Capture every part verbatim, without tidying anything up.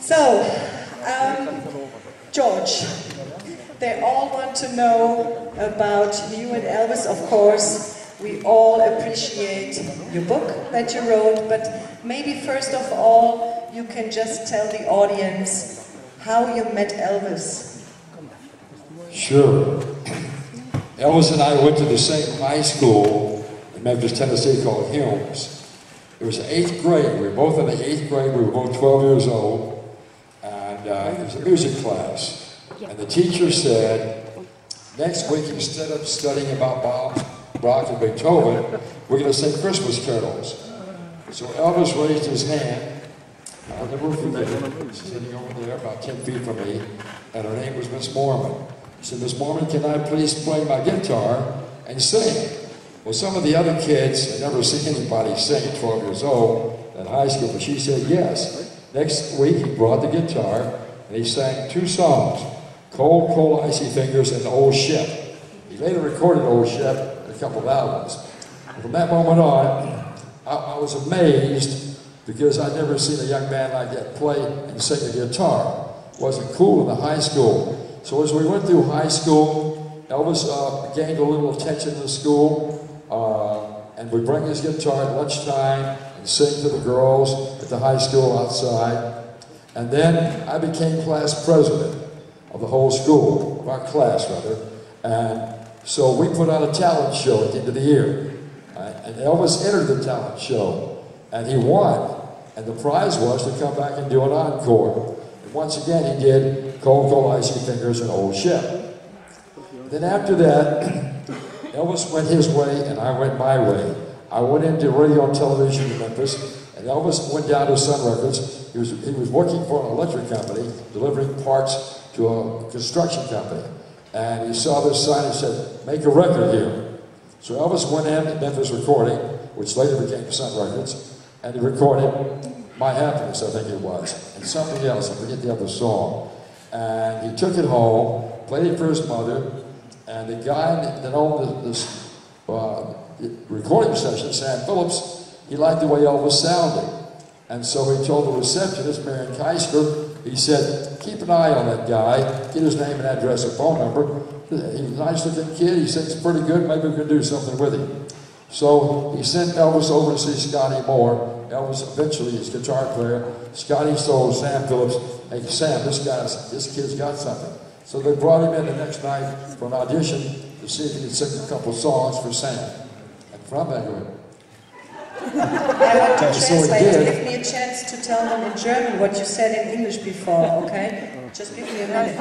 So, um, George, they all want to know about you and Elvis, of course. We all appreciate your book that you wrote, but maybe first of all, you can just tell the audience how you met Elvis. Sure. Elvis and I went to the same high school in Memphis, Tennessee called Humes. It was eighth grade. We were both in the eighth grade. We were both twelve years old. And uh, it was a music class. And the teacher said, next week, instead of studying about Bob, Bach, and Beethoven, we're going to sing Christmas carols. So Elvis raised his hand. I'll never forget it. Sitting over there about ten feet from me. And her name was Miss Mormon. He said, Miss Mormon, can I please play my guitar and sing? Well, some of the other kids had never seen anybody sing at twelve years old in high school, but she said yes. Next week, he brought the guitar, and he sang two songs, Cold, Cold, Icy Fingers and Old Ship. He later recorded Old Ship in a couple of albums. And from that moment on, I, I was amazed because I'd never seen a young man like that play and sing the guitar. It wasn't cool in the high school. So as we went through high school, Elvis uh, gained a little attention in the school. Uh, and would bring his guitar at lunchtime and sing to the girls at the high school outside. And then I became class president of the whole school, of our class rather. And so we put on a talent show at the end of the year. Right? And Elvis entered the talent show, and he won. And the prize was to come back and do an encore. And once again he did Cold, Cold, Icy Fingers and Old Ship. Then after that, Elvis went his way and I went my way. I went into radio and television in Memphis, and Elvis went down to Sun Records. He was, he was working for an electric company, delivering parts to a construction company. And he saw this sign and said, make a record here. So Elvis went in to Memphis Recording, which later became Sun Records, and he recorded My Happiness, I think it was, and something else, I forget the other song. And he took it home, played it for his mother, and the guy that owned this uh, recording session, Sam Phillips, he liked the way Elvis sounded. And so he told the receptionist, Marion Keisker, he said, keep an eye on that guy, get his name and address and phone number. He's a nice looking kid, he sings pretty good, maybe we can do something with him. So he sent Elvis over to see Scotty Moore. Elvis eventually, his guitar player. Scotty told Sam Phillips, hey Sam, this guy's, this kid's got something. So they brought him in the next night for an audition to see if he could sing a couple songs for Sam. And from that, went. I want to translate. Give me a chance to tell them in German what you said in English before, okay? Just give me a minute.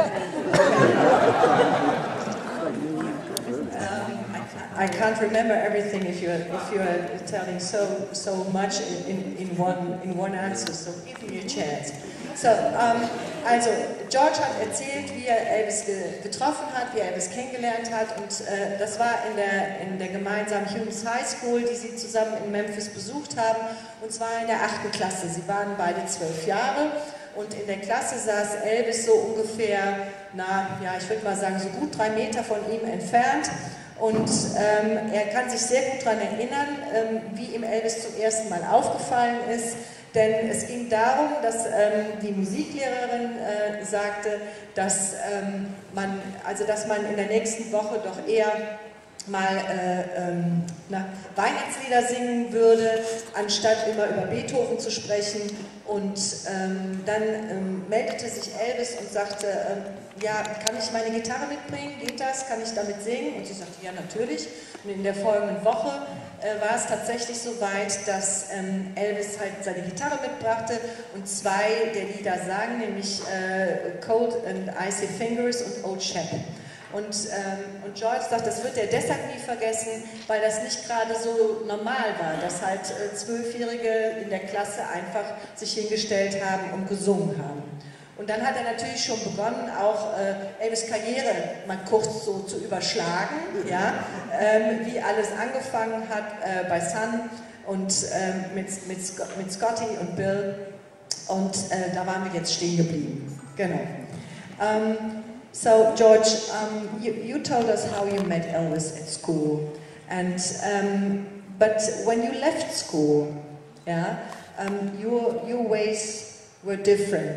um, I, I can't remember everything if you're if you're telling so so much in, in one in one answer. So give me a chance. So, um, also, George hat erzählt, wie er Elvis ge getroffen hat, wie er Elvis kennengelernt hat, und äh, das war in der, in der gemeinsamen Humes High School, die sie zusammen in Memphis besucht haben, und zwar in der achten Klasse. Sie waren beide zwölf Jahre, und in der Klasse saß Elvis so ungefähr, na, ja, ich würde mal sagen, so gut drei Meter von ihm entfernt. Und ähm, er kann sich sehr gut daran erinnern, ähm, wie ihm Elvis zum ersten Mal aufgefallen ist. Denn es ging darum, dass ähm, die Musiklehrerin äh, sagte, dass, ähm, man, also dass man in der nächsten Woche doch eher mal äh, ähm, na, Weihnachtslieder singen würde, anstatt immer über Beethoven zu sprechen. Und ähm, dann ähm, meldete sich Elvis und sagte, ähm, ja, kann ich meine Gitarre mitbringen? Geht das? Kann ich damit singen? Und sie sagte, ja, natürlich. Und in der folgenden Woche äh, war es tatsächlich so weit, dass ähm, Elvis halt seine Gitarre mitbrachte und zwei der Lieder sang, nämlich äh, Cold and Icy Fingers und Old Shep. Und, ähm, und George sagt, das wird er deshalb nie vergessen, weil das nicht gerade so normal war, dass halt äh, Zwölfjährige in der Klasse einfach sich hingestellt haben und gesungen haben. Und dann hat er natürlich schon begonnen, auch äh, Elvis' Karriere mal kurz so zu überschlagen, ja, ähm, wie alles angefangen hat äh, bei Sun und ähm, mit, mit, mit Scotty und Bill. Und äh, da waren wir jetzt stehen geblieben. Genau. Um, so, George, um, you, you told us how you met Elvis at school, and um, but when you left school, yeah, um, your your ways were different.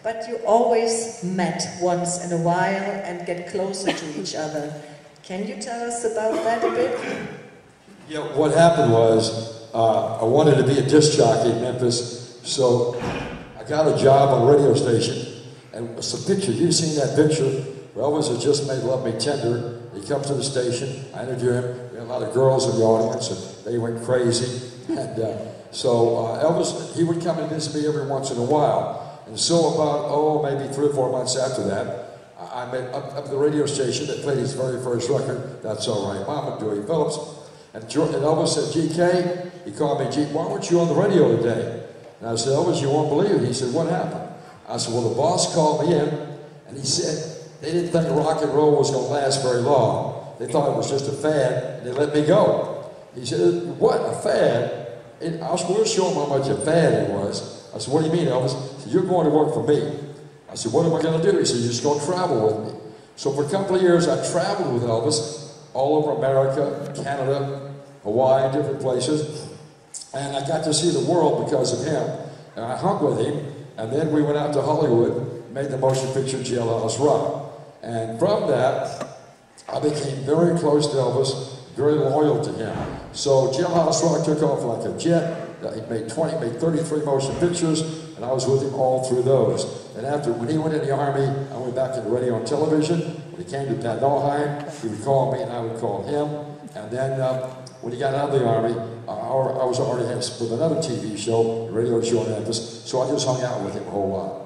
but you always met once in a while and get closer to each other. Can you tell us about that a bit? Yeah, what happened was, uh, I wanted to be a disc jockey in Memphis, so I got a job on a radio station, and some picture, you've seen that picture, where Elvis had just made Love Me Tender. He comes to the station, I interview him, we had a lot of girls in the audience, and they went crazy, and uh, so uh, Elvis, he would come and visit me every once in a while. And so about, oh, maybe three or four months after that, I met up, up at the radio station that played his very first record, That's All Right Mama, Dewey Phillips. And, and Elvis said, G K, he called me, G, why weren't you on the radio today? And I said, Elvis, you won't believe it. He said, what happened? I said, well, the boss called me in, and he said they didn't think rock and roll was going to last very long. They thought it was just a fad, and they let me go. He said, what, a fad? And I was going to show him how much a fad it was. I said, what do you mean, Elvis? He said, you're going to work for me. I said, what am I going to do? He said, you're just going to travel with me. So for a couple of years, I traveled with Elvis all over America, Canada, Hawaii, different places. And I got to see the world because of him. And I hung with him, and then we went out to Hollywood, made the motion picture Jailhouse Rock. And from that, I became very close to Elvis, very loyal to him. So Jailhouse Rock took off like a jet. He made twenty, made thirty-three motion pictures, and I was with him all through those. And after, when he went in the Army, I went back into radio and television. When he came to Pat Nauheim, he would call me and I would call him. And then uh, when he got out of the Army, uh, I was already with another T V show, a radio show in Memphis, so I just hung out with him a whole lot.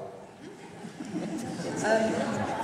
Um,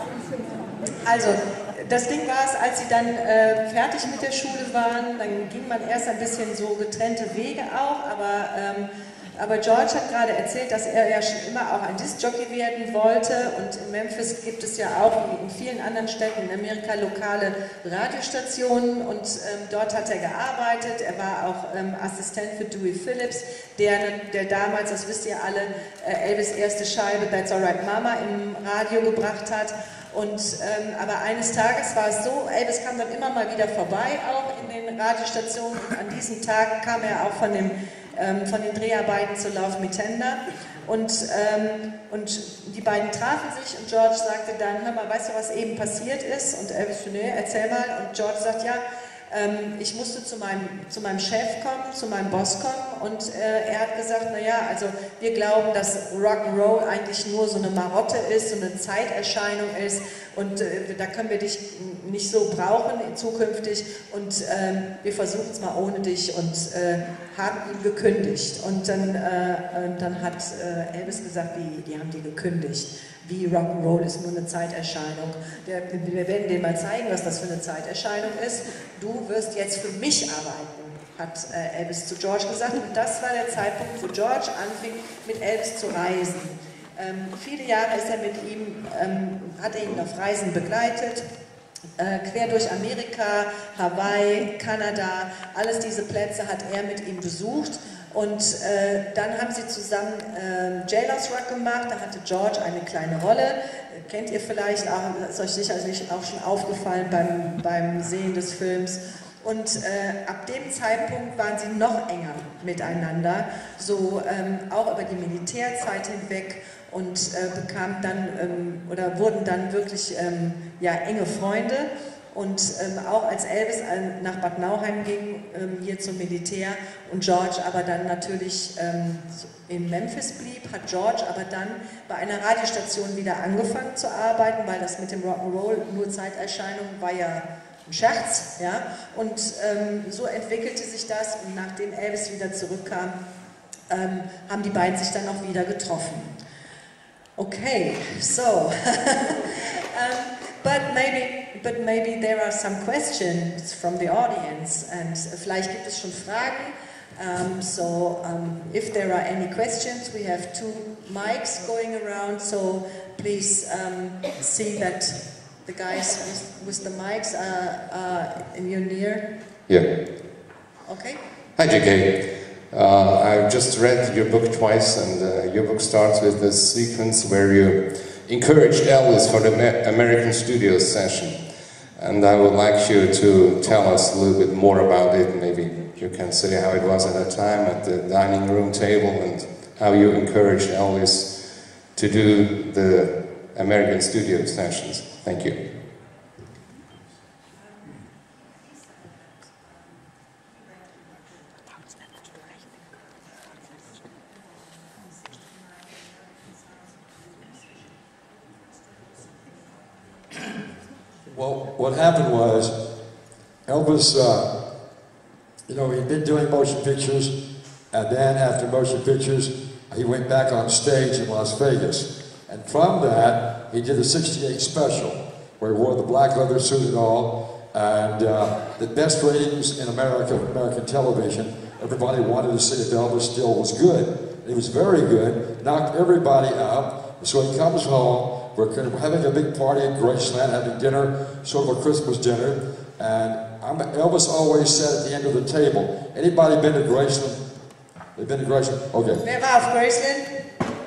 also, das Ding war es, als sie dann äh, fertig mit der Schule waren, dann ging man erst ein bisschen so getrennte Wege auch, aber, ähm, aber George hat gerade erzählt, dass er ja schon immer auch ein Disc-Jockey werden wollte, und in Memphis gibt es ja auch, wie in vielen anderen Städten in Amerika, lokale Radiostationen, und ähm, dort hat er gearbeitet. Er war auch ähm, Assistent für Dewey Phillips, der, der damals, das wisst ihr alle, äh, Elvis' erste Scheibe That's All Right Mama im Radio gebracht hat. Und, ähm, aber eines Tages war es so, Elvis kam dann immer mal wieder vorbei, auch in den Radiostationen, und an diesem Tag kam er auch von, dem, ähm, von den Dreharbeiten zu Love Me Tender, und, ähm, und die beiden trafen sich, und George sagte dann, hör mal, weißt du, was eben passiert ist? Und Elvis, nee, erzähl mal, und George sagt, ja, ähm, ich musste zu meinem, zu meinem Chef kommen, zu meinem Boss kommen, und äh, er hat gesagt, naja, also wir glauben, dass Rock'n'Roll eigentlich nur so eine Marotte ist, so eine Zeiterscheinung ist, und äh, da können wir dich nicht so brauchen zukünftig, und ähm, wir versuchen es mal ohne dich, und äh, haben ihn gekündigt. Und dann, äh, und dann hat äh, Elvis gesagt, wie, die haben die gekündigt. Wie Rock'n'Roll ist nur eine Zeiterscheinung. Der, wir werden dir mal zeigen, was das für eine Zeiterscheinung ist. Du wirst jetzt für mich arbeiten, hat äh, Elvis zu George gesagt. Und das war der Zeitpunkt, wo George anfing, mit Elvis zu reisen. Ähm, viele Jahre ist er mit ihm, ähm, hat er ihn auf Reisen begleitet. Äh, quer durch Amerika, Hawaii, Kanada, alles diese Plätze hat er mit ihm besucht. Und äh, dann haben sie zusammen äh, Jailhouse Rock gemacht, da hatte George eine kleine Rolle, äh, kennt ihr vielleicht, auch, ist euch sicherlich auch schon aufgefallen beim, beim Sehen des Films. Und äh, ab dem Zeitpunkt waren sie noch enger miteinander, so ähm, auch über die Militärzeit hinweg, und äh, bekamen dann ähm, oder wurden dann wirklich ähm, ja, enge Freunde. Und ähm, auch als Elvis nach Bad Nauheim ging, ähm, hier zum Militär, und George aber dann natürlich ähm, in Memphis blieb, hat George aber dann bei einer Radiostation wieder angefangen zu arbeiten, weil das mit dem Rock'n'Roll nur Zeiterscheinung war ja ein Scherz, ja. Und ähm, so entwickelte sich das, und nachdem Elvis wieder zurückkam, ähm, haben die beiden sich dann auch wieder getroffen. Okay, so, um, but maybe, but maybe there are some questions from the audience, and vielleicht gibt es schon Fragen. Um, so, um, if there are any questions, we have two mics going around. So, please um, see that the guys with, with the mics are, are in your near. Yeah. Okay. Hi, J K. Uh, I've just read your book twice, and uh, your book starts with this sequence where you encouraged Elvis for the American Studios session. And I would like you to tell us a little bit more about it. Maybe you can say how it was at that time at the dining room table, and how you encouraged Elvis to do the American studio sessions. Thank you. Well, what happened was, Elvis, uh, you know, he'd been doing motion pictures, and then after motion pictures, he went back on stage in Las Vegas. And from that, he did a sixty-eight special, where he wore the black leather suit and all, and uh, the best ratings in America, American television. Everybody wanted to see if Elvis still was good. He was very good, knocked everybody out. So he comes home. We're having a big party in Graceland, having dinner, sort of a Christmas dinner, and I'm, Elvis always said at the end of the table, anybody been to Graceland? They've been to Graceland? Okay. Wer war auf Graceland?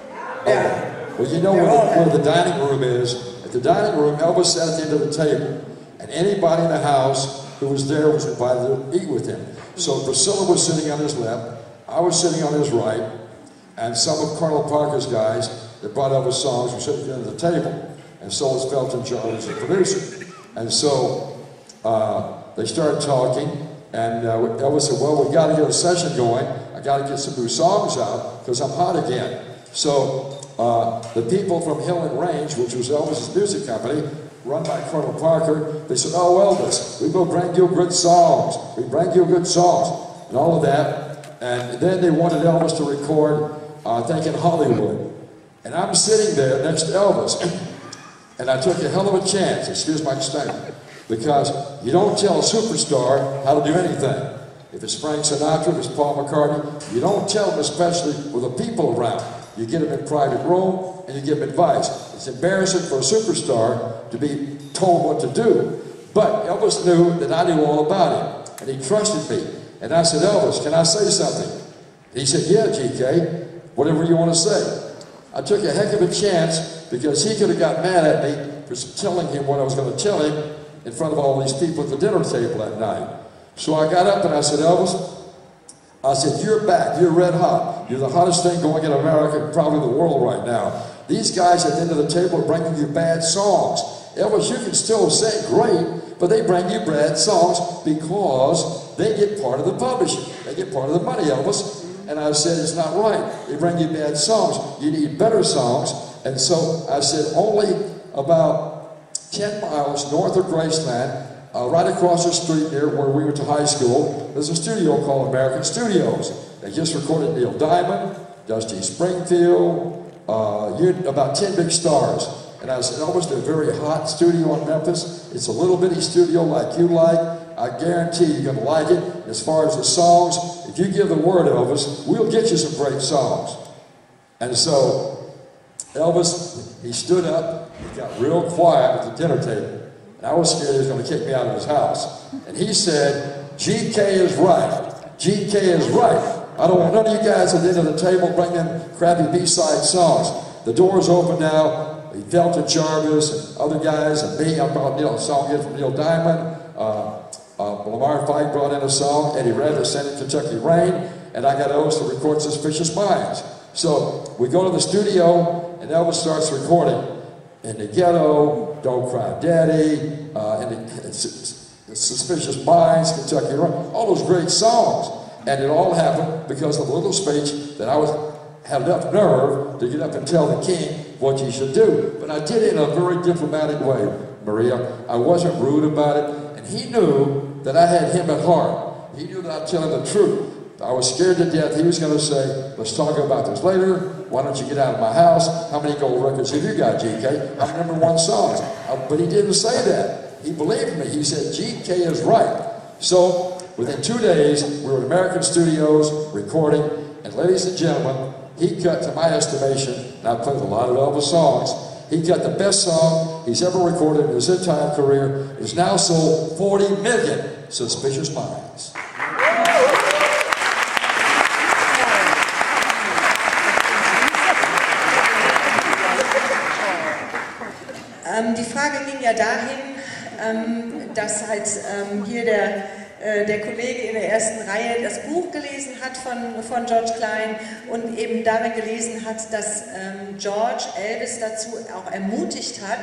Yeah. Well, you know where the, where the dining room is. At the dining room, Elvis sat at the end of the table, and anybody in the house who was there was invited to eat with him. So Priscilla was sitting on his left, I was sitting on his right, and some of Colonel Parker's guys that brought Elvis songs were sitting at the end of the table, and so was Felton Jarvis, the producer. And so uh, they started talking, and uh, Elvis said, well, we got to get a session going. I got to get some new songs out, because I'm hot again. So uh, the people from Hill and Range, which was Elvis's music company, run by Colonel Parker, they said, oh, Elvis, we will bring you good songs. We bring you good songs, and all of that. And then they wanted Elvis to record, uh, I think, in Hollywood. And I'm sitting there next to Elvis, and I took a hell of a chance, excuse my statement, because you don't tell a superstar how to do anything. If it's Frank Sinatra, if it's Paul McCartney, you don't tell them, especially with the people around. You get them in private room, and you give them advice. It's embarrassing for a superstar to be told what to do. But Elvis knew that I knew all about him, and he trusted me. And I said, Elvis, can I say something? He said, yeah, G K, whatever you want to say. I took a heck of a chance because he could have got mad at me for telling him what I was going to tell him in front of all these people at the dinner table that night. So I got up and I said, Elvis, I said, you're back, you're red hot. You're the hottest thing going in America and probably the world right now. These guys at the end of the table are bringing you bad songs. Elvis, you can still sing great, but they bring you bad songs because they get part of the publishing. They get part of the money, Elvis. And I said, it's not right. They bring you bad songs. You need better songs. And so I said, only about ten miles north of Graceland, uh, right across the street there where we went to high school, there's a studio called American Studios. They just recorded Neil Diamond, Dusty Springfield, uh, you, about ten big stars. And I said, Elvis, they're a very hot studio in Memphis. It's a little bitty studio like you like. I guarantee you're going to like it. As far as the songs, if you give the word, Elvis, we'll get you some great songs. And so Elvis, he stood up, he got real quiet at the dinner table. And I was scared he was going to kick me out of his house. And he said, G K is right. G K is right. I don't want none of you guys at the end of the table bringing crappy B-side songs. The door's open now. He Felton Jarvis and other guys and me. I brought Neil, a song in from Neil Diamond. Uh, Uh, Lamar Fike brought in a song, Eddie Vedder sang Kentucky Rain, and I got Elvis to record Suspicious Minds. So we go to the studio, and Elvis starts recording In the Ghetto, Don't Cry Daddy, uh, and the, Suspicious Minds, Kentucky Rain, all those great songs. And it all happened because of a little speech that I was had enough nerve to get up and tell the king what he should do. But I did it in a very diplomatic way, Maria. I wasn't rude about it, and he knew that I had him at heart. He knew that I'd tell him the truth. I was scared to death. He was going to say, let's talk about this later. Why don't you get out of my house? How many gold records have you got, G K? I'm number one songs. Uh, but he didn't say that. He believed me. He said, G K is right. So within two days, we were at American Studios recording. And ladies and gentlemen, he cut, to my estimation, and I've played a lot of Elvis songs, he got the best song he's ever recorded in his entire career. He's now sold forty million Suspicious Minds. Ähm, die Frage ging ja dahin, ähm, dass halt ähm, hier der äh, der Kollege in der ersten Reihe das Buch gelesen hat von, von George Klein und eben darin gelesen hat, dass ähm, George Elvis dazu auch ermutigt hat,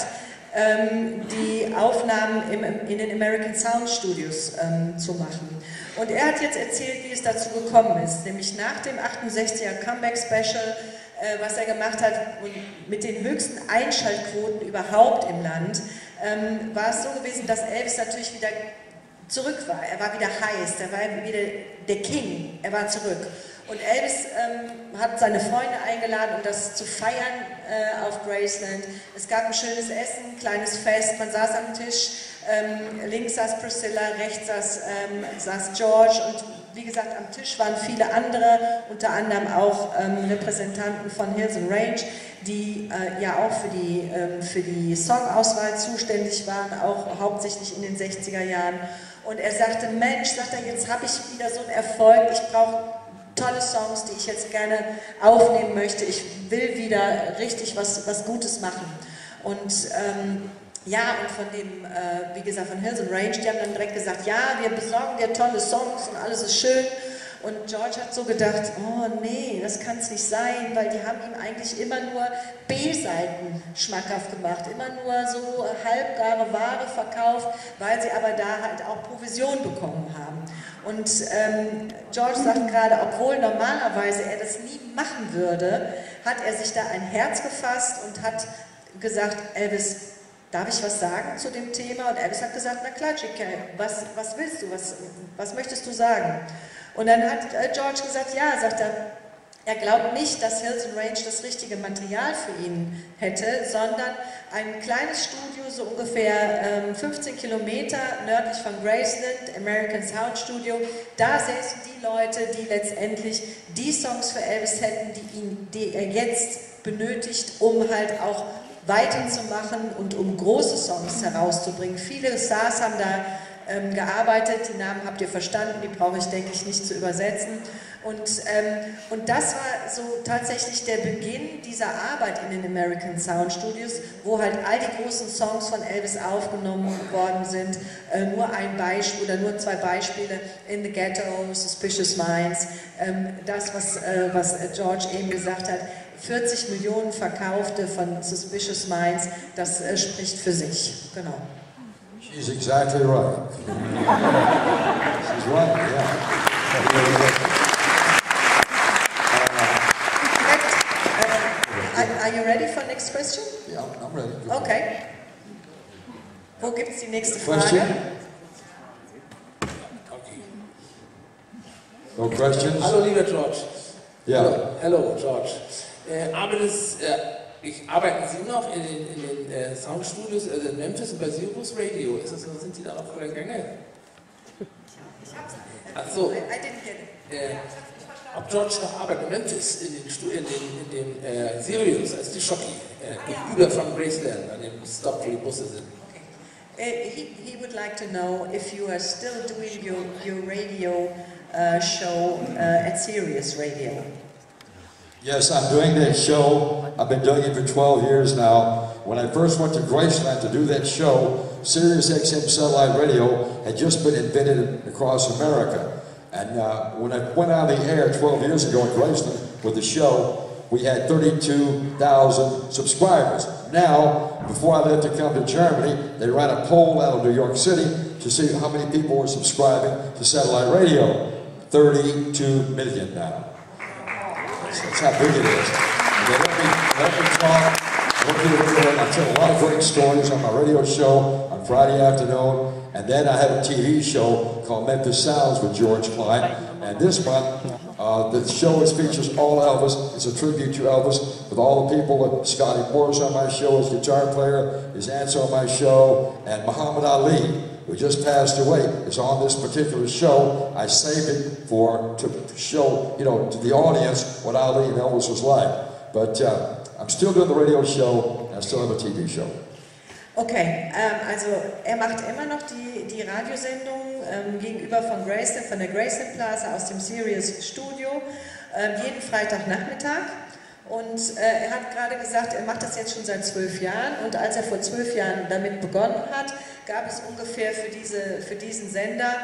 ähm, die Aufnahmen im, in den American Sound Studios ähm, zu machen. Und er hat jetzt erzählt, wie es dazu gekommen ist, nämlich nach dem achtundsechziger Comeback Special, äh, was er gemacht hat, und mit den höchsten Einschaltquoten überhaupt im Land, ähm, war es so gewesen, dass Elvis natürlich wieder zurück war. Er war wieder heiß, er war wieder der King, er war zurück. Und Elvis ähm, hat seine Freunde eingeladen, um das zu feiern äh, auf Graceland. Es gab ein schönes Essen, ein kleines Fest, man saß am Tisch, ähm, links saß Priscilla, rechts saß, ähm, saß George und wie gesagt, am Tisch waren viele andere, unter anderem auch ähm, Repräsentanten von Hills and Range, die äh, ja auch für die, ähm, für die Songauswahl zuständig waren, auch hauptsächlich in den sechziger Jahren. Und er sagte, Mensch, sagt er, jetzt habe ich wieder so einen Erfolg, ich brauche tolle Songs, die ich jetzt gerne aufnehmen möchte. Ich will wieder richtig was, was Gutes machen. Und ähm, ja, und von dem, äh, wie gesagt, von Hills and Range, die haben dann direkt gesagt, ja, wir besorgen dir tolle Songs und alles ist schön. Und George hat so gedacht, oh nee, das kann es nicht sein, weil die haben ihm eigentlich immer nur B-Seiten schmackhaft gemacht, immer nur so halbgare Ware verkauft, weil sie aber da halt auch Provision bekommen haben. Und ähm, George sagt gerade, obwohl normalerweise er das nie machen würde, hat er sich da ein Herz gefasst und hat gesagt, Elvis, darf ich was sagen zu dem Thema? Und Elvis hat gesagt, na klar, Chick, was, was willst du, was, was möchtest du sagen? Und dann hat George gesagt, ja, sagt er, er glaubt nicht, dass Hills and Range das richtige Material für ihn hätte, sondern ein kleines Studio, so ungefähr ähm, fünfzehn Kilometer nördlich von Graceland, American Sound Studio, da säßen die Leute, die letztendlich die Songs für Elvis hätten, die, ihn, die er jetzt benötigt, um halt auch weiterzumachen und um große Songs herauszubringen. Viele Stars haben da ähm, gearbeitet, die Namen habt ihr verstanden, die brauche ich, denke ich, nicht zu übersetzen. Und, ähm, und das war so tatsächlich der Beginn dieser Arbeit in den American Sound Studios, wo halt all die großen Songs von Elvis aufgenommen worden sind. Äh, nur ein Beispiel oder nur zwei Beispiele: In the Ghetto, Suspicious Minds, ähm, das, was, äh, was George eben gesagt hat. vierzig Millionen verkaufte von Suspicious Minds, das äh, spricht für sich. Genau. She's exactly right. She's right, yeah. Are you ready for the next question? Yeah, I'm ready. Okay. Wo gibt es die nächste Question? Frage? No questions? Hallo, lieber George. Ja. Hallo, Hello, George. Äh, arbeitest, äh, ich, arbeiten Sie noch in den, in den äh, Soundstudios, also in Memphis und bei Sirius Radio? Ist das so, sind Sie da noch voller Gänge? Ach so. I didn't get it. Äh, ob George noch arbeitet in Memphis, in den, Stu in den, in den äh, Sirius, als die Shocky, äh, gegenüber von Graceland, an dem Stop, wo die Busse sind. Uh, he, he would like to know if you are still doing your, your radio uh, show uh, at Sirius Radio. Yes, I'm doing that show. I've been doing it for twelve years now. When I first went to Graceland to do that show, Sirius X M satellite radio had just been invented across America. And uh, when I went on the air twelve years ago in Graceland with the show, we had thirty-two thousand subscribers. Now, before I left to come to Germany, they ran a poll out of New York City to see how many people were subscribing to satellite radio. thirty-two million now. That's, that's how big it is. And they let me, let me talk. I tell a lot of great stories on my radio show on Friday afternoon. And then I had a T V show called Memphis Sounds with George Klein. And this month, uh, the show is, features all Elvis. It's a tribute to Elvis with all the people. Scotty Moore's on my show, his guitar player, his aunt's on my show, and Muhammad Ali, who just passed away, is on this particular show. I saved it for to show, you know, to the audience what Ali and Elvis was like. But uh, I'm still doing the radio show, and I still have a T V show. Okay, ähm, also er macht immer noch die, die Radiosendung ähm, gegenüber von Graceland, von der Graceland Plaza aus dem Sirius Studio, ähm, jeden Freitagnachmittag. Und äh, er hat gerade gesagt, er macht das jetzt schon seit zwölf Jahren. Und als er vor zwölf Jahren damit begonnen hat, gab es ungefähr für, diese, für diesen Sender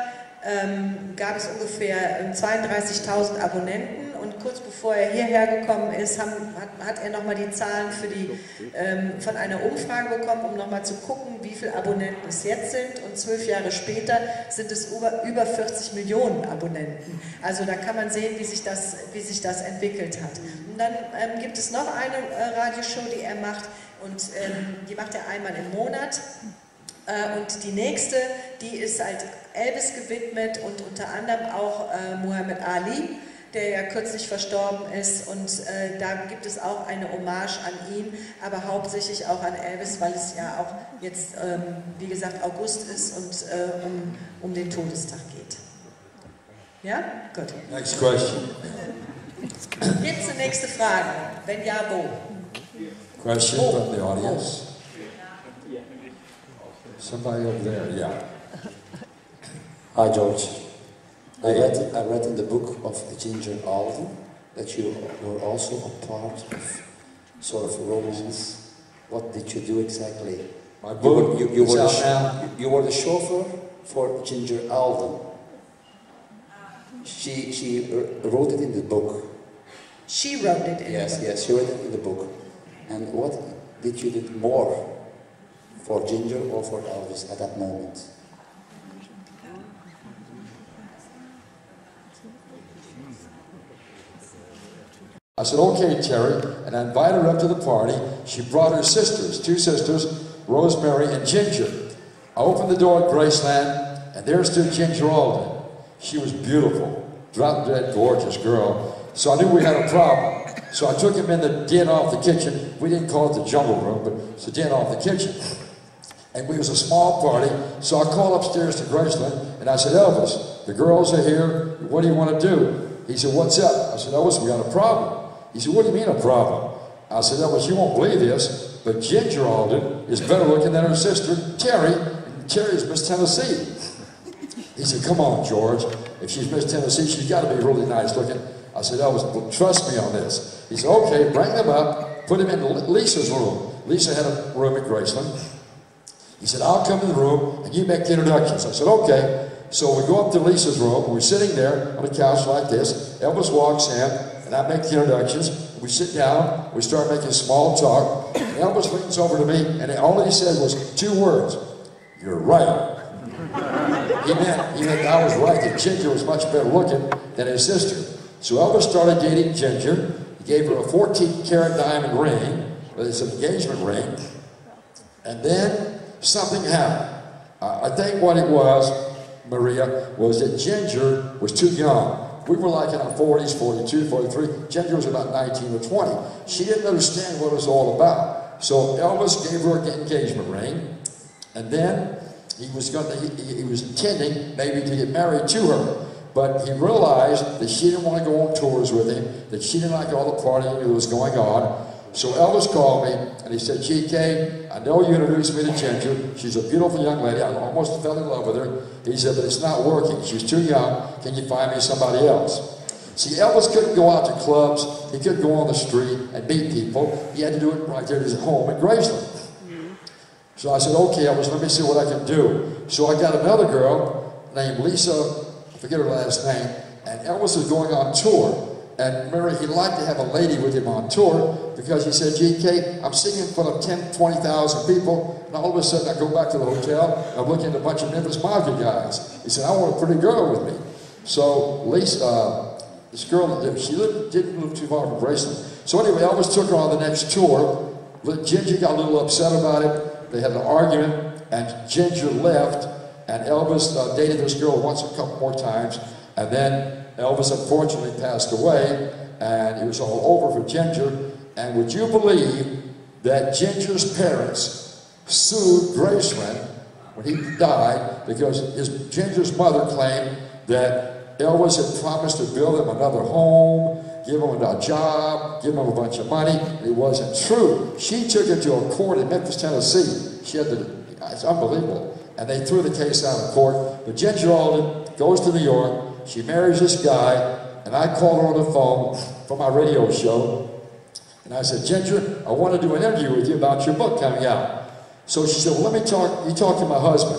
ähm, gab es ungefähr zweiunddreißigtausend Abonnenten und kurz bevor er hierher gekommen ist, haben, hat, hat er nochmal die Zahlen für die, ähm, von einer Umfrage bekommen, um nochmal zu gucken, wie viele Abonnenten es jetzt sind, und zwölf Jahre später sind es über, über vierzig Millionen Abonnenten. Also da kann man sehen, wie sich das, wie sich das entwickelt hat. Und dann ähm, gibt es noch eine äh, Radioshow, die er macht, und ähm, die macht er einmal im Monat. Und die nächste, die ist halt Elvis gewidmet und unter anderem auch äh, Muhammad Ali, der ja kürzlich verstorben ist, und äh, da gibt es auch eine Hommage an ihn, aber hauptsächlich auch an Elvis, weil es ja auch jetzt, ähm, wie gesagt, August ist und äh, um, um den Todestag geht. Ja? Gut. Next question. Gibt es eine nächste Frage? Wenn ja, wo? Question Oh. from the audience. Somebody over there, yeah. Hi George. I read, I read in the book of Ginger Alden that you were also a part of sort of romance. What did you do exactly? My You book were, you, you, is were the out ch- now. you were the chauffeur for Ginger Alden. She, she r- wrote it in the book. She wrote it in Yes, the book. yes, she wrote it in the book. And what did you do more for Ginger or for Elvis at that moment? I said, okay, Terry, and I invited her up to the party. She brought her sisters, two sisters, Rosemary and Ginger. I opened the door at Graceland, and there stood Ginger Alden. She was beautiful, drop-dead gorgeous girl. So I knew we had a problem. So I took him in the den off the kitchen. We didn't call it the jungle room, but it's the den off the kitchen. And we was a small party, so I called upstairs to Graceland, and I said, Elvis, the girls are here. What do you want to do? He said, what's up? I said, Elvis, we got a problem. He said, what do you mean a problem? I said, Elvis, you won't believe this, but Ginger Alden is better looking than her sister, Terry, and Terry's Miss Tennessee. He said, come on, George. If she's Miss Tennessee, she's got to be really nice looking. I said, Elvis, well, trust me on this. He said, okay, bring them up, put him in Lisa's room. Lisa had a room at Graceland. He said, I'll come in the room and you make the introductions. I said, okay. So we go up to Lisa's room. We're sitting there on a couch like this. Elvis walks in and I make the introductions. We sit down. We start making small talk. And Elvis leans over to me and all he said was two words. You're right. He meant, he meant I was right that Ginger was much better looking than his sister. So Elvis started dating Ginger. He gave her a fourteen karat diamond ring, but it's an engagement ring. And then something happened. Uh, I think what it was, Maria, was that Ginger was too young. We were like in our forties, forty-two, forty-three. Ginger was about nineteen or twenty. She didn't understand what it was all about. So Elvis gave her an engagement ring, and then he was going to, he, he was intending maybe to get married to her. But he realized that she didn't want to go on tours with him, that she didn't like all the partying that was going on. So Elvis called me and he said, G K, I know you introduced me to Ginger. She's a beautiful young lady. I almost fell in love with her. He said, but it's not working. She's too young. Can you find me somebody else? See, Elvis couldn't go out to clubs. He couldn't go on the street and meet people. He had to do it right there at his home in Graceland. So I said, okay, Elvis, let me see what I can do. So I got another girl named Lisa, I forget her last name, and Elvis was going on tour. And remember, he liked to have a lady with him on tour because he said, G K, I'm singing in front of ten, twenty thousand people, and all of a sudden I go back to the hotel, and I'm looking at a bunch of Memphis Mafia guys. He said, I want a pretty girl with me. So Lisa, uh, this girl, she lived, didn't live too far from Graceland. So anyway, Elvis took her on the next tour. Ginger got a little upset about it. They had an argument, and Ginger left, and Elvis uh, dated this girl once a couple more times, and then Elvis unfortunately passed away, and it was all over for Ginger. And would you believe that Ginger's parents sued Graceland when he died because his Ginger's mother claimed that Elvis had promised to build him another home, give him a job, give him a bunch of money, and it wasn't true. She took it to a court in Memphis, Tennessee. She had to, it's unbelievable. And they threw the case out of court. But Ginger Alden goes to New York. She marries this guy, and I called her on the phone for my radio show, and I said, Ginger, I want to do an interview with you about your book coming out. So she said, well, let me talk, you talk to my husband.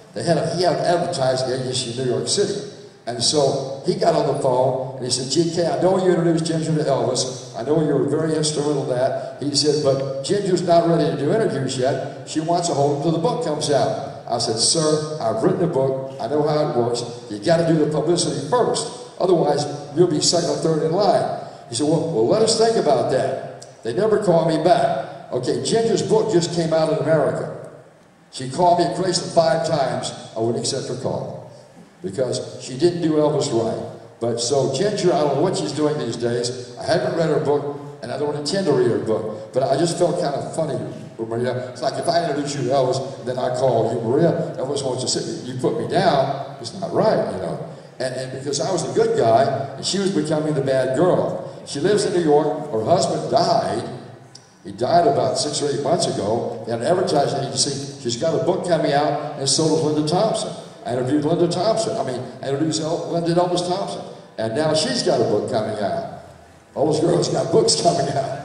They had a, he had an advertising agency in New York City. And so he got on the phone and he said, G K, I know you introduced Ginger to Elvis. I know you were very instrumental in that. He said, but Ginger's not ready to do interviews yet. She wants to hold him till the book comes out. I said, sir, I've written a book. I know how it works. You got to do the publicity first. Otherwise, you'll be second or third in line. He said, well, well, let us think about that. They never called me back. Okay, Ginger's book just came out in America. She called me at Graceland five times. I wouldn't accept her call because she didn't do Elvis right. But so Ginger, I don't know what she's doing these days. I haven't read her book, and I don't intend to read her book. But I just felt kind of funny with Maria. It's like if I introduce you to Elvis, then I call you Maria. Elvis wants to sit. You put me down. It's not right, you know. And, and because I was a good guy, and she was becoming the bad girl. She lives in New York. Her husband died. He died about six or eight months ago. They had an advertising agency. She's got a book coming out, and so does Linda Thompson. I interviewed Linda Thompson. I mean, I introduced El Linda Elvis Thompson. And now she's got a book coming out. All those girls got books coming out.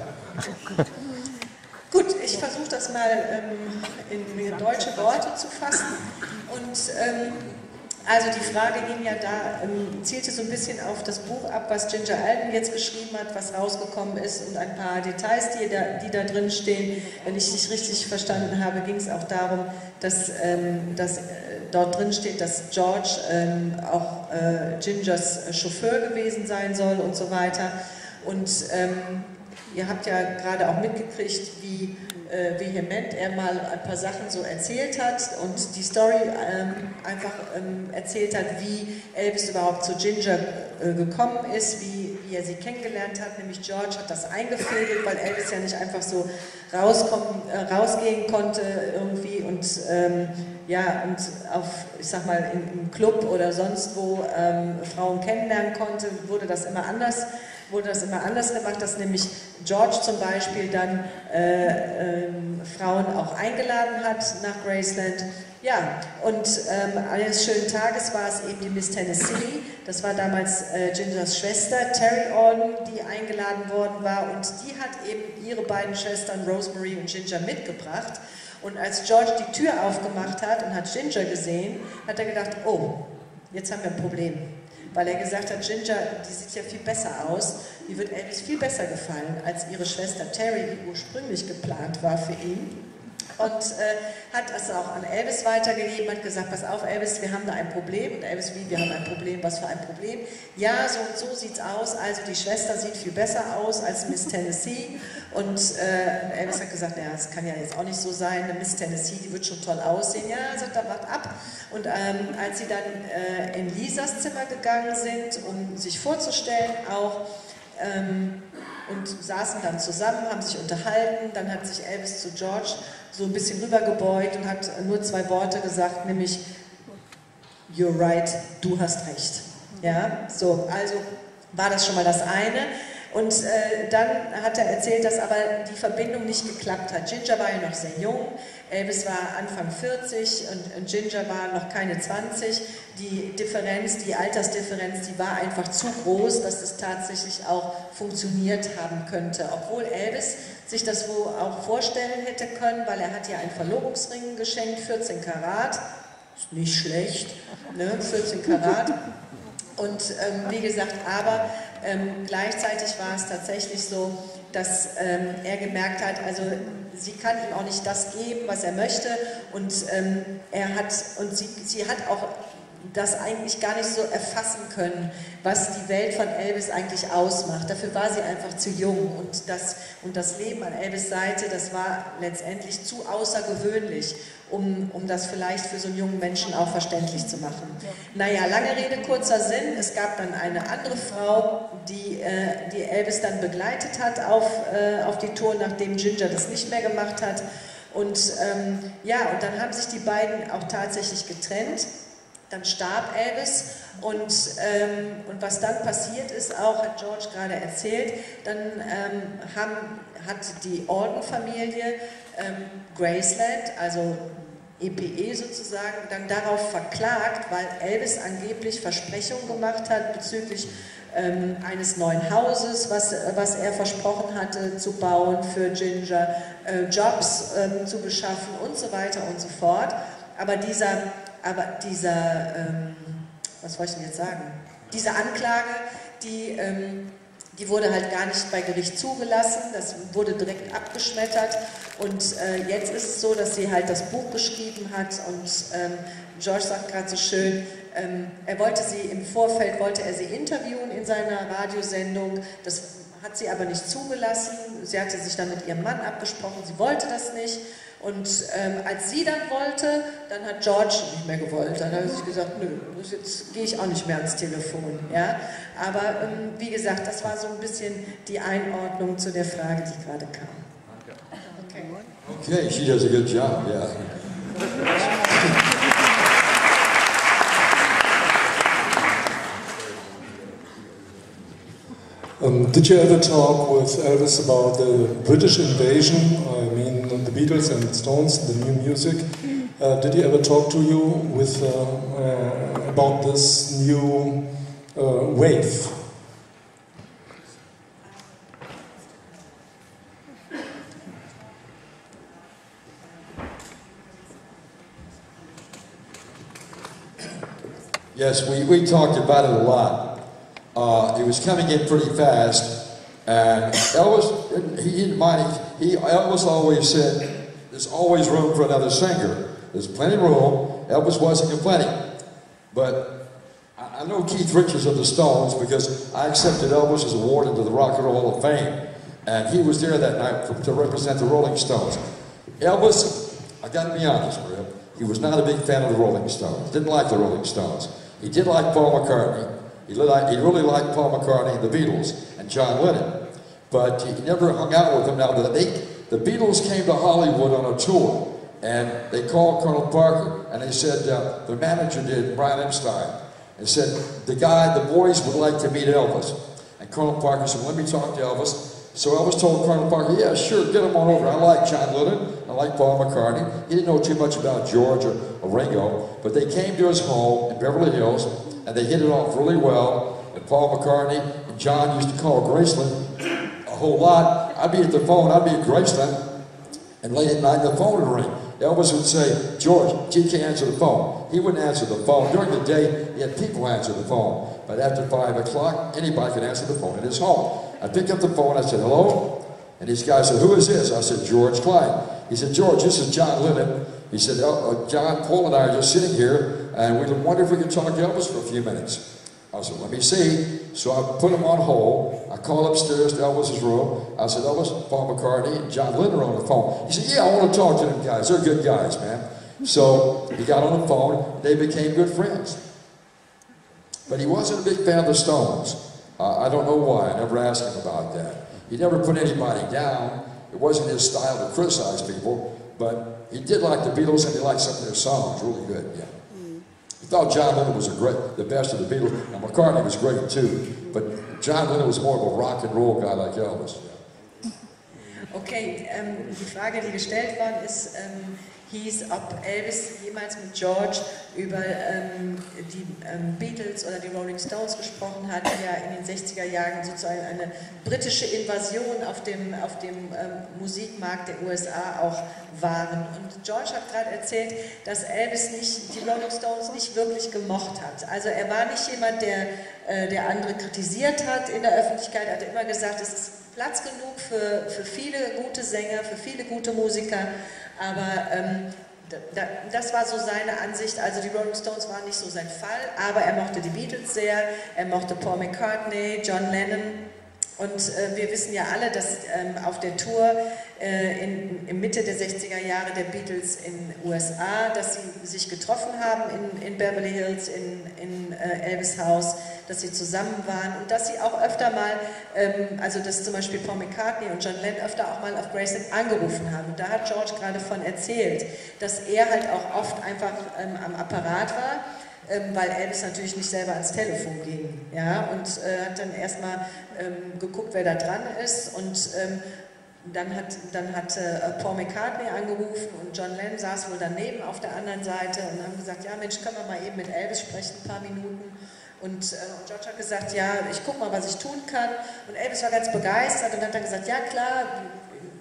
Gut, ich versuche das mal ähm, in deutsche Worte zu fassen. Und ähm, also die Frage ging ja da, ähm, zielte so ein bisschen auf das Buch ab, was Ginger Alden jetzt geschrieben hat, was rausgekommen ist und ein paar Details, die da, die da drin stehen. Wenn ich dich richtig verstanden habe, ging es auch darum, dass, ähm, dass äh, dort drin steht, dass George ähm, auch äh, Gingers Chauffeur gewesen sein soll und so weiter. Und ähm, ihr habt ja gerade auch mitgekriegt, wie äh, vehement er mal ein paar Sachen so erzählt hat und die Story ähm, einfach ähm, erzählt hat, wie Elvis überhaupt zu Ginger äh, gekommen ist, wie, wie er sie kennengelernt hat. Nämlich George hat das eingefädelt, weil Elvis ja nicht einfach so rauskommen, äh, rausgehen konnte irgendwie und ähm, ja, und auf, ich sag mal, in, im Club oder sonst wo ähm, Frauen kennenlernen konnte, wurde das immer anders. wurde das immer anders gemacht, dass nämlich George zum Beispiel dann äh, ähm, Frauen auch eingeladen hat nach Graceland. Ja, und ähm, eines schönen Tages war es eben die Miss Tennessee, das war damals äh, Gingers Schwester, Terry Alden, die eingeladen worden war und die hat eben ihre beiden Schwestern Rosemary und Ginger mitgebracht. Und als George die Tür aufgemacht hat und hat Ginger gesehen, hat er gedacht, oh, jetzt haben wir ein Problem. Weil er gesagt hat, Ginger, die sieht ja viel besser aus, die wird Elvis viel besser gefallen als ihre Schwester Terry, die ursprünglich geplant war für ihn. Und äh, hat das auch an Elvis weitergegeben, hat gesagt, pass auf Elvis, wir haben da ein Problem. Und Elvis, wie, wir haben ein Problem, was für ein Problem? Ja, so und so sieht's aus, also die Schwester sieht viel besser aus als Miss Tennessee. Und äh, Elvis hat gesagt, naja, das kann ja jetzt auch nicht so sein, eine Miss Tennessee, die wird schon toll aussehen. Ja, sagt er, wart ab. Und ähm, als sie dann äh, in Lisas Zimmer gegangen sind, um sich vorzustellen auch, ähm, und saßen dann zusammen, haben sich unterhalten, dann hat sich Elvis zu George so ein bisschen rübergebeugt und hat nur zwei Worte gesagt, nämlich You're right, du hast recht. Ja, so, also war das schon mal das eine. Und äh, dann hat er erzählt, dass aber die Verbindung nicht geklappt hat. Ginger war ja noch sehr jung, Elvis war Anfang vierzig und, und Ginger war noch keine zwanzig. Die Differenz, die Altersdifferenz, die war einfach zu groß, dass es tatsächlich auch funktioniert haben könnte. Obwohl Elvis sich das wohl auch vorstellen hätte können, weil er hat ja einen Verlobungsring geschenkt, vierzehn Karat, ist nicht schlecht, ne? vierzehn Karat. Und ähm, wie gesagt, aber ähm, gleichzeitig war es tatsächlich so, dass ähm, er gemerkt hat, also sie kann ihm auch nicht das geben, was er möchte und ähm, er hat und sie, sie hat auch das eigentlich gar nicht so erfassen können, was die Welt von Elvis eigentlich ausmacht. Dafür war sie einfach zu jung und das, und das Leben an Elvis' Seite, das war letztendlich zu außergewöhnlich, um, um das vielleicht für so einen jungen Menschen auch verständlich zu machen. Naja, lange Rede, kurzer Sinn, es gab dann eine andere Frau, die, äh, die Elvis dann begleitet hat auf, äh, auf die Tour, nachdem Ginger das nicht mehr gemacht hat. Und ähm, ja, und dann haben sich die beiden auch tatsächlich getrennt. Dann starb Elvis und, ähm, und was dann passiert ist, auch hat George gerade erzählt, dann ähm, haben, hat die Alden-Familie ähm, Graceland, also E P E sozusagen, dann darauf verklagt, weil Elvis angeblich Versprechungen gemacht hat bezüglich ähm, eines neuen Hauses, was, was er versprochen hatte zu bauen für Ginger, äh, Jobs ähm, zu beschaffen und so weiter und so fort. Aber dieser aber dieser, ähm, was wollte ich denn jetzt sagen, diese Anklage, die, ähm, die wurde halt gar nicht bei Gericht zugelassen, das wurde direkt abgeschmettert und äh, jetzt ist es so, dass sie halt das Buch geschrieben hat und ähm, George sagt gerade so schön, ähm, er wollte sie im Vorfeld, wollte er sie interviewen in seiner Radiosendung, das hat sie aber nicht zugelassen, sie hatte sich dann mit ihrem Mann abgesprochen, sie wollte das nicht. Und ähm, als sie dann wollte, dann hat George nicht mehr gewollt. Dann hat sie gesagt, nö, jetzt gehe ich auch nicht mehr ans Telefon. Ja? Aber ähm, wie gesagt, das war so ein bisschen die Einordnung zu der Frage, die gerade kam. Okay, okay, she does a good job, yeah. Um, did you ever talk with Elvis about the British invasion? I mean, the Beatles and the Stones, the new music. Uh, did he ever talk to you with uh, uh, about this new uh, wave? Yes, we, we talked about it a lot. Uh, it was coming in pretty fast, and Elvis, he didn't mind. He, he, Elvis always said, there's always room for another singer. There's plenty of room. Elvis wasn't complaining. But I, I know Keith Richards of the Stones because I accepted Elvis's award into the Rock and Roll Hall of Fame, and he was there that night for, to represent the Rolling Stones. Elvis, I gotta be honest with you, he was not a big fan of the Rolling Stones. Didn't like the Rolling Stones. He did like Paul McCartney. He, li he really liked Paul McCartney and the Beatles and John Lennon, but he never hung out with them. Now, the, they, the Beatles came to Hollywood on a tour, and they called Colonel Parker, and they said, uh, the manager did, Brian Epstein, and said, the guy, the boys would like to meet Elvis. And Colonel Parker said, well, let me talk to Elvis. So Elvis told Colonel Parker, yeah, sure, get him on over. I like John Lennon, I like Paul McCartney. He didn't know too much about George or, or Ringo, but they came to his home in Beverly Hills, and they hit it off really well. And Paul McCartney and John used to call Graceland a whole lot. I'd be at the phone, I'd be at Graceland, and late at night the phone would ring. Elvis would say, George, G K, answer the phone. He wouldn't answer the phone. During the day, he had people answer the phone. But after five o'clock, anybody could answer the phone at his home. I picked up the phone, I said, hello? And this guy said, who is this? I said, George Klein. He said, George, this is John Lennon. He said, oh, uh, John, Paul and I are just sitting here, and we wonder if we could talk to Elvis for a few minutes. I said, let me see. So I put him on hold. I called upstairs to Elvis's room. I said, Elvis, Paul McCartney, and John Lennon are on the phone. He said, yeah, I want to talk to them guys. They're good guys, man. So he got on the phone. They became good friends. But he wasn't a big fan of the Stones. Uh, I don't know why. I never asked him about that. He never put anybody down. It wasn't his style to criticize people. But he did like the Beatles, and he liked some of their songs. Really good, yeah. He thought John Lennon was a great, the best of the Beatles, and McCartney was great too. But John Lennon was more of a rock and roll guy like Elvis. Okay, ähm, die Frage, die gestellt worden ist, ähm, hieß, ob Elvis jemals mit George über ähm, die ähm, Beatles oder die Rolling Stones gesprochen hat, die ja in den sechziger Jahren sozusagen eine britische Invasion auf dem, auf dem ähm, Musikmarkt der U S A auch waren. Und George hat gerade erzählt, dass Elvis nicht, die Rolling Stones nicht wirklich gemocht hat. Also er war nicht jemand, der, äh, der andere kritisiert hat in der Öffentlichkeit. Er hat immer gesagt, es ist Platz genug für, für viele gute Sänger, für viele gute Musiker, aber ähm, da, das war so seine Ansicht. Also die Rolling Stones waren nicht so sein Fall, aber er mochte die Beatles sehr, er mochte Paul McCartney, John Lennon. Und äh, wir wissen ja alle, dass ähm, auf der Tour äh, in, in Mitte der sechziger Jahre der Beatles in U S A, dass sie sich getroffen haben in, in Beverly Hills, in, in äh, Elvis Haus, dass sie zusammen waren und dass sie auch öfter mal, ähm, also dass zum Beispiel Paul McCartney und John Lennon öfter auch mal auf Graceland angerufen haben. Und da hat George gerade von erzählt, dass er halt auch oft einfach ähm, am Apparat war, Ähm, weil Elvis natürlich nicht selber ans Telefon ging, ja, und äh, hat dann erstmal ähm, geguckt, wer da dran ist, und ähm, dann hat, dann hat äh, Paul McCartney angerufen und John Lennon saß wohl daneben auf der anderen Seite und haben gesagt, ja Mensch, können wir mal eben mit Elvis sprechen, ein paar Minuten. Und, äh, und George hat gesagt, ja, ich guck mal, was ich tun kann. Und Elvis war ganz begeistert und hat dann gesagt, ja klar,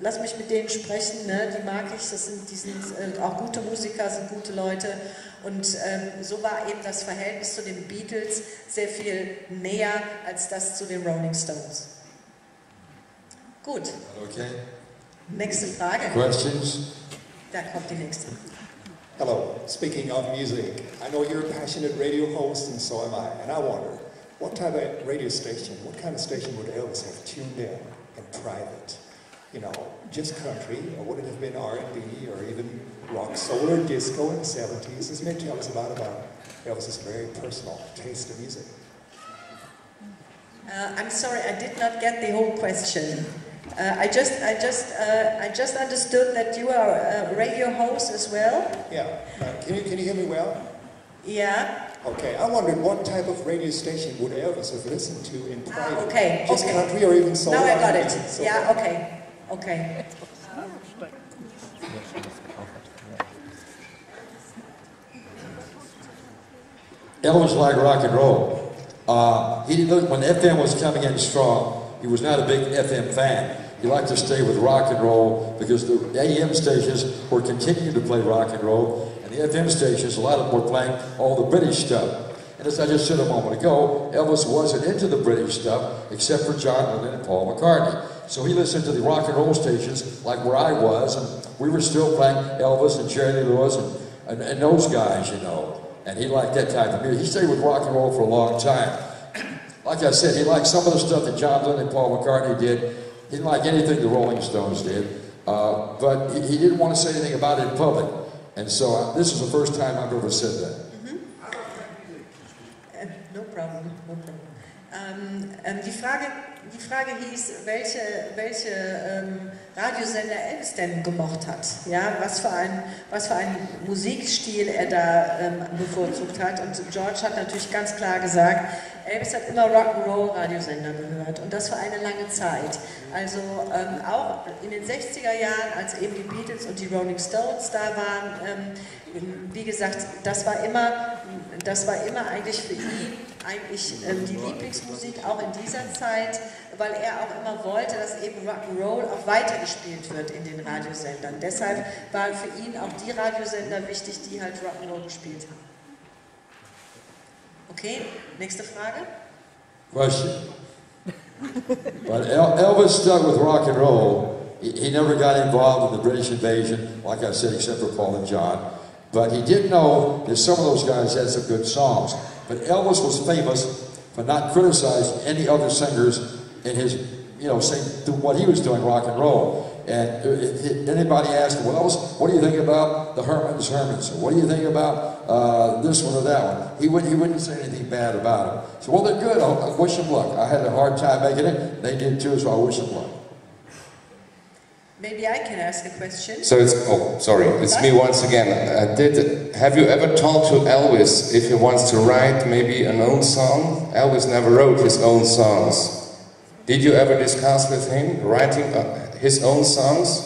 lass mich mit denen sprechen, ne? Die mag ich, das sind, die sind äh, auch gute Musiker, sind gute Leute. Und ähm, so war eben das Verhältnis zu den Beatles sehr viel näher als das zu den Rolling Stones. Gut. Okay. Nächste Frage. Questions? Da kommt die nächste. Hello. Speaking of music, I know you're a passionate radio host, and so am I. And I wonder, what type of radio station, what kind of station would Elvis have tuned in in private? You know, just country, or would it have been R and B, or even rock, soul, or disco in the seventies? This may tell us a lot about Elvis's very personal taste of music. Uh, I'm sorry, I did not get the whole question. Uh, I just, I just, uh, I just understood that you are a radio host as well. Yeah. Uh, can you can you hear me well? Yeah. Okay. I wondered what type of radio station would Elvis have listened to in private? Ah, okay. Just okay. country or even soul? Now I got R it. and B, so Yeah. forth. Okay. Okay. Elvis liked rock and roll. Uh, he didn't, when F M was coming in strong, he was not a big F M fan. He liked to stay with rock and roll because the A M stations were continuing to play rock and roll, and the F M stations, a lot of them were playing all the British stuff. And as I just said a moment ago, Elvis wasn't into the British stuff except for John Lennon and Paul McCartney. So he listened to the rock and roll stations like where I was, and we were still playing Elvis and Jerry Lee Lewis and, and, and those guys, you know. And he liked that type of music. He stayed with rock and roll for a long time. Like I said, he liked some of the stuff that John Lennon and Paul McCartney did. He didn't like anything the Rolling Stones did. Uh, but he, he didn't want to say anything about it in public. And so uh, this is the first time I've ever said that. Mhm. Uh, no problem, no problem. Ähm, ähm, die, Frage, die Frage hieß, welche, welche ähm, Radiosender Elvis denn gemocht hat. Ja, was für ein, was für einen Musikstil er da ähm, bevorzugt hat. Und George hat natürlich ganz klar gesagt, Elvis hat immer Rock'n'Roll-Radiosender gehört und das für eine lange Zeit. Also ähm, auch in den sechziger Jahren, als eben die Beatles und die Rolling Stones da waren, ähm, wie gesagt, das war immer, das war immer eigentlich für ihn eigentlich ähm, die Lieblingsmusik, auch in dieser Zeit, weil er auch immer wollte, dass eben Rock'n'Roll auch weitergespielt wird in den Radiosendern. Deshalb waren für ihn auch die Radiosender wichtig, die halt Rock'n'Roll gespielt haben. Okay, nächste Frage. Question. But El Elvis stuck with rock and roll. He, he never got involved in the British invasion, like I said, except for Paul and John. But he did know that some of those guys had some good songs. But Elvis was famous for not criticizing any other singers in his, you know, saying what he was doing, rock and roll. And if anybody asked him, well, Elvis, what do you think about the Herman's Hermits? Or what do you think about uh, this one or that one? He wouldn't, he wouldn't say anything bad about them. So, well, they're good. I wish them luck. I had a hard time making it. They did too, so I wish them luck. Maybe I can ask a question. So it's, oh, sorry, it's me once again. Uh, did, have you ever talked to Elvis if he wants to write maybe an own song? Elvis never wrote his own songs. Did you ever discuss with him writing uh, his own songs?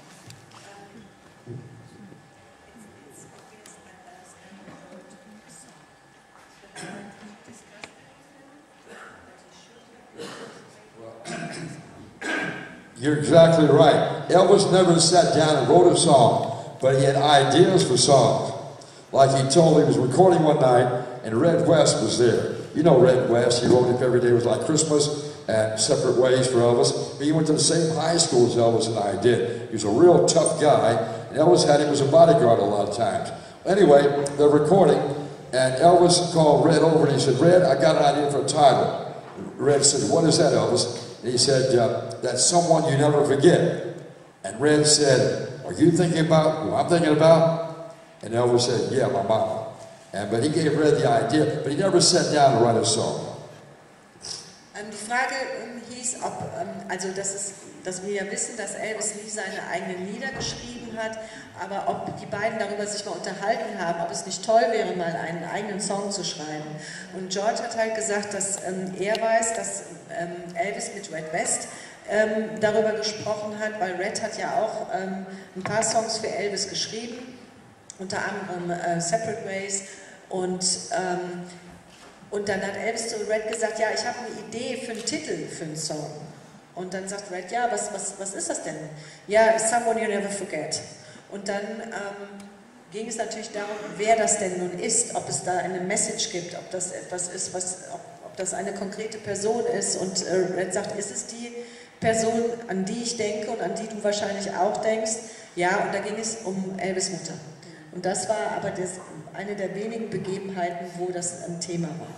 You're exactly right. Elvis never sat down and wrote a song, but he had ideas for songs. Like he told, he was recording one night, and Red West was there. You know Red West, he wrote If Every Day Was Like Christmas, and Separate Ways for Elvis. But he went to the same high school as Elvis and I did. He was a real tough guy, and Elvis had him as a bodyguard a lot of times. Anyway, they're recording, and Elvis called Red over, and he said, Red, I got an idea for a title. Red said, what is that, Elvis? And he said, uh, that's Someone You Never Forget. And Red said, are you thinking about who I'm thinking about? And Elvis said, yeah, my mama. And, but he gave Red the idea, but he never sat down to write a song. Ähm, die Frage ähm, hieß, ob, ähm, also das ist, dass wir ja wissen, dass Elvis nie seine eigenen Lieder geschrieben hat, aber ob die beiden darüber sich mal unterhalten haben, ob es nicht toll wäre, mal einen eigenen Song zu schreiben. Und George hat halt gesagt, dass ähm, er weiß, dass ähm, Elvis mit Red West ähm, darüber gesprochen hat, weil Red hat ja auch ähm, ein paar Songs für Elvis geschrieben, unter anderem äh, Separate Ways und ähm, Und dann hat Elvis zu Red gesagt, ja, ich habe eine Idee für einen Titel für einen Song. Und dann sagt Red, ja, was, was, was ist das denn? Ja, someone you never forget. Und dann ähm, ging es natürlich darum, wer das denn nun ist, ob es da eine Message gibt, ob das etwas ist, was, ob, ob das eine konkrete Person ist. Und äh, Red sagt, ist es die Person, an die ich denke und an die du wahrscheinlich auch denkst? Ja, und da ging es um Elvis' Mutter. Und das war aber das, eine der wenigen Begebenheiten, wo das ein Thema war.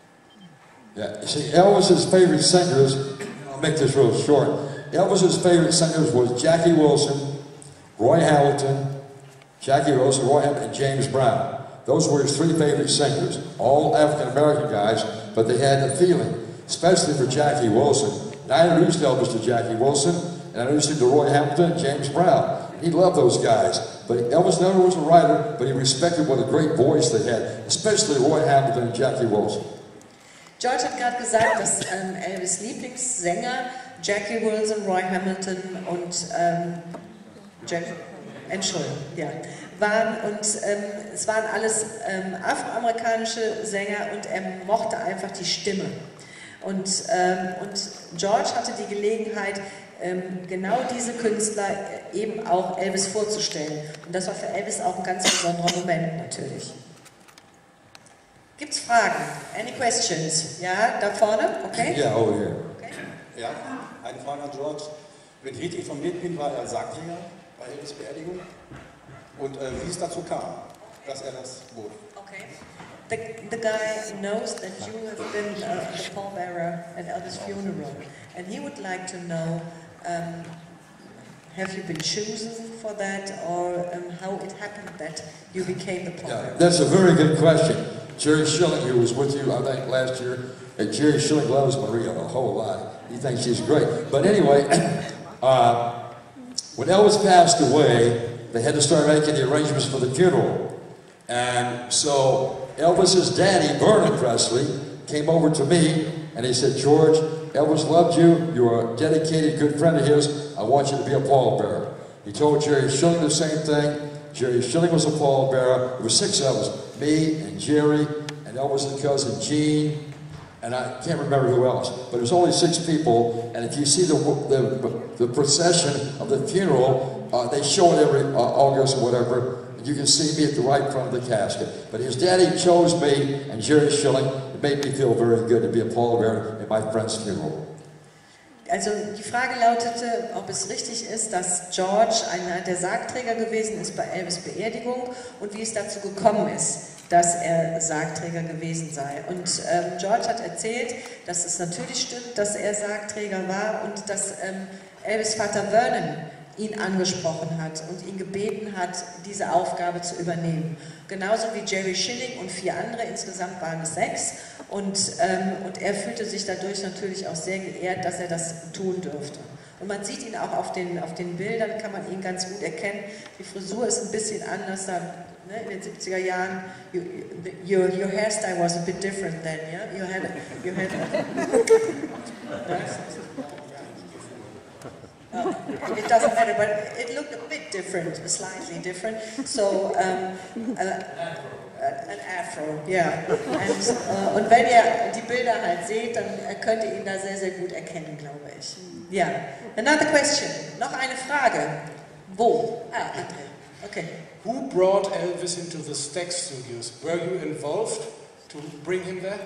Yeah, you see, Elvis's favorite singers, I'll make this real short, Elvis's favorite singers was Jackie Wilson, Roy Hamilton, Jackie Wilson, Roy Hamilton, and James Brown. Those were his three favorite singers, all African-American guys, but they had the feeling, especially for Jackie Wilson. And I introduced Elvis to Jackie Wilson, and I introduced him to Roy Hamilton and James Brown. He loved those guys. But Elvis never was a writer, but he respected what a great voice they had, especially Roy Hamilton and Jackie Wilson. George hat gerade gesagt, dass ähm, Elvis' Lieblingssänger Jackie Wilson, Roy Hamilton und ähm, Jack, Entschuldigung, ja, waren. Und ähm, es waren alles ähm, afroamerikanische Sänger und er mochte einfach die Stimme. Und, ähm, und George hatte die Gelegenheit, ähm, genau diese Künstler eben auch Elvis vorzustellen. Und das war für Elvis auch ein ganz besonderer Moment natürlich. Gibt's Fragen? Any questions? Ja, da vorne? Okay? Yeah, over here. Okay. Ja, eine Frage an George. Wenn ich richtig informiert bin, war er Sargträger bei Elvis' Beerdigung. Und äh, wie es dazu kam, dass er das wurde. Okay. The, the guy knows that you have been uh, the pallbearer at Elvis' funeral, and he would like to know, um, have you been chosen for that, or um, how it happened that you became the pallbearer? Yeah, that's a very good question. Jerry Schilling, who was with you, I think, last year, and Jerry Schilling loves Maria a whole lot. He thinks she's great. But anyway, uh, when Elvis passed away, they had to start making the arrangements for the funeral. And so Elvis's daddy, Vernon Presley, came over to me and he said, George, Elvis loved you. You're a dedicated, good friend of his. I want you to be a pallbearer. He told Jerry Schilling the same thing. Jerry Schilling was a pallbearer. There were six of us, me and Jerry and Elvis's cousin Gene, and I can't remember who else, but it was only six people. And if you see the the, the procession of the funeral, uh, they show it every uh, August or whatever. And you can see me at the right front of the casket. But his daddy chose me and Jerry Schilling. It made me feel very good to be a pallbearer at my friend's funeral. Also die Frage lautete, ob es richtig ist, dass George einer der Sargträger gewesen ist bei Elvis' Beerdigung und wie es dazu gekommen ist, dass er Sargträger gewesen sei. Und ähm, George hat erzählt, dass es natürlich stimmt, dass er Sargträger war und dass ähm, Elvis' Vater Vernon ihn angesprochen hat und ihn gebeten hat, diese Aufgabe zu übernehmen. Genauso wie Jerry Schilling und vier andere, insgesamt waren es sechs. Und, ähm, und er fühlte sich dadurch natürlich auch sehr geehrt, dass er das tun durfte. Und man sieht ihn auch auf den, auf den Bildern, kann man ihn ganz gut erkennen. Die Frisur ist ein bisschen anders, da, ne, in den siebziger Jahren. You, your, your hairstyle was a bit different then, yeah? You had, you had Oh, it doesn't matter, but it looked a bit different, slightly different. So, um, uh, an Afro, ja. Yeah. And, uh, und wenn ihr die Bilder halt seht, dann könnt ihr ihn da sehr, sehr gut erkennen, glaube ich. Ja. Yeah. Another question. Noch eine Frage. Wo? Ah, André. Okay. Who brought Elvis into the Stax Studios? Were you involved to bring him there?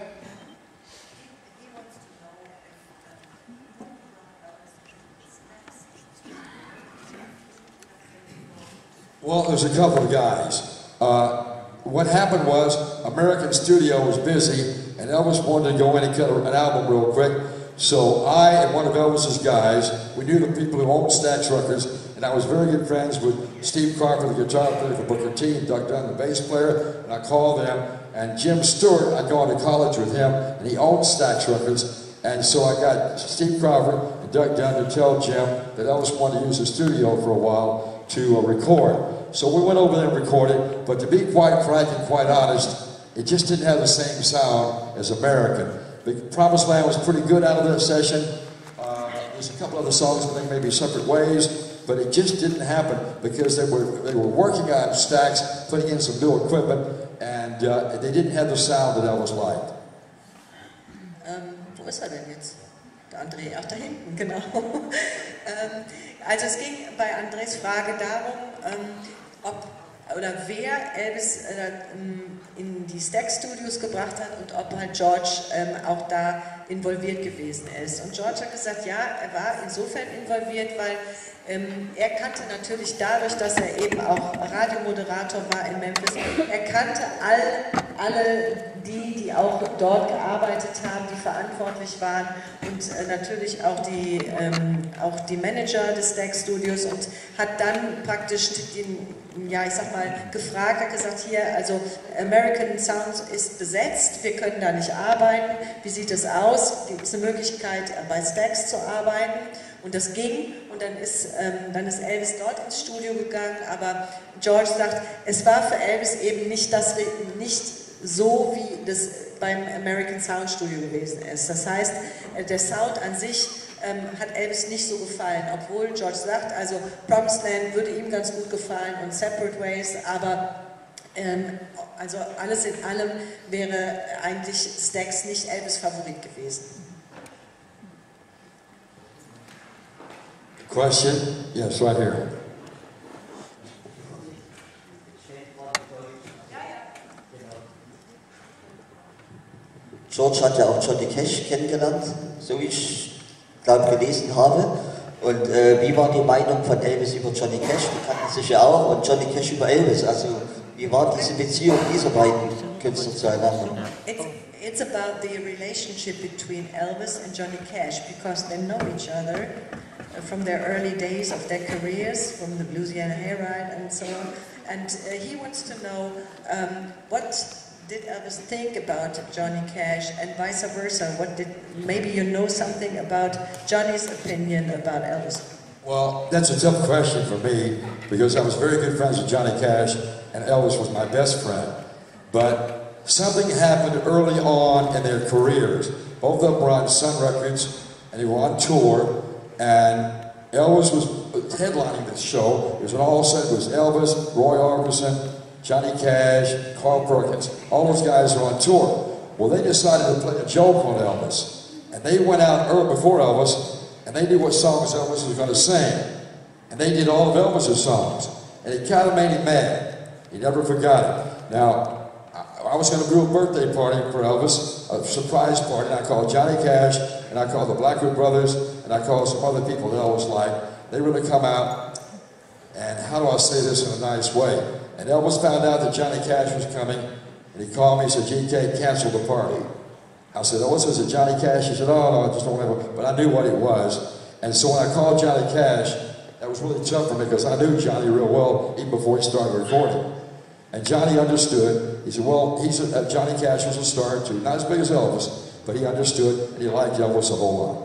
Well, there's a couple of guys. Uh, what happened was, American Studio was busy, and Elvis wanted to go in and cut an album real quick. So I and one of Elvis's guys, we knew the people who owned Stax Records, and I was very good friends with Steve Crawford, the guitar player for Booker T, and Doug Dunn, the bass player, and I called them. And Jim Stewart, I'd gone to college with him, and he owned Stax Records. And so I got Steve Crawford and Doug Dunn to tell Jim that Elvis wanted to use the studio for a while to uh, record. So we went over there and recorded, but to be quite frank and quite honest, it just didn't have the same sound as American. The Promised Land was pretty good out of that session. Uh, there's a couple other songs I think maybe separate ways, but it just didn't happen because they were they were working on Stax, putting in some new equipment, and uh, they didn't have the sound that Elvis liked. Um, wo ist er denn jetzt? Der André auch da hinten, genau. ähm, also es ging bei Andres Frage darum, ähm, ob oder wer Elvis äh, in die Stax Studios gebracht hat und ob halt George ähm, auch da involviert gewesen ist. Und George hat gesagt, ja, er war insofern involviert, weil ähm, er kannte natürlich dadurch, dass er eben auch Radiomoderator war in Memphis, er kannte all, alle die, die auch dort gearbeitet haben, die verantwortlich waren und äh, natürlich auch die, ähm, auch die Manager des Stax Studios und hat dann praktisch den, ja ich sag mal, gefragt, hat gesagt, hier, also American Sound ist besetzt, wir können da nicht arbeiten, wie sieht es aus, gibt es eine Möglichkeit bei Stax zu arbeiten und das ging und dann ist, ähm, dann ist Elvis dort ins Studio gegangen, aber George sagt, es war für Elvis eben nicht, das, nicht so, wie das beim American Sound Studio gewesen ist. Das heißt, der Sound an sich ähm, hat Elvis nicht so gefallen, obwohl George sagt, also Promised Land würde ihm ganz gut gefallen und Separate Ways, aber ähm, also alles in allem wäre eigentlich Stax nicht Elvis Favorit gewesen. Question? Yes, right here. George hat ja auch Johnny Cash kennengelernt, so wie ich glaube gelesen habe. Und äh, wie war die Meinung von Elvis über Johnny Cash? Die kannten sich ja auch und Johnny Cash über Elvis. Also wie war diese Beziehung dieser beiden Künstler zueinander? It's, it's about the relationship between Elvis and Johnny Cash because they know each other from their early days of their careers, from the Louisiana Hayride and so on. And uh, he wants to know um, what did Elvis think about Johnny Cash and vice versa? What did, maybe you know something about Johnny's opinion about Elvis? Well, that's a tough question for me because I was very good friends with Johnny Cash and Elvis was my best friend. But something happened early on in their careers. Both of them were on Sun Records and they were on tour and Elvis was headlining this show. It was an all set, it was Elvis, Roy Orbison, Johnny Cash, Carl Perkins, all those guys are on tour. Well, they decided to play a joke on Elvis. And they went out early before Elvis, and they knew what songs Elvis was going to sing. And they did all of Elvis's songs. And it kind of made him mad. He never forgot it. Now, I, I was going to do a birthday party for Elvis, a surprise party, and I called Johnny Cash, and I called the Blackwood Brothers, and I called some other people that Elvis liked. They were to come out, and how do I say this in a nice way? And Elvis found out that Johnny Cash was coming, and he called me and said, G K, cancel the party. I said, Elvis, is it Johnny Cash? He said, oh, no, I just don't have it. But I knew what it was. And so when I called Johnny Cash, that was really tough for me because I knew Johnny real well even before he started recording. And Johnny understood. He said, well, he's a, uh, Johnny Cash was a star too. Not as big as Elvis, but he understood and he liked Elvis a whole lot.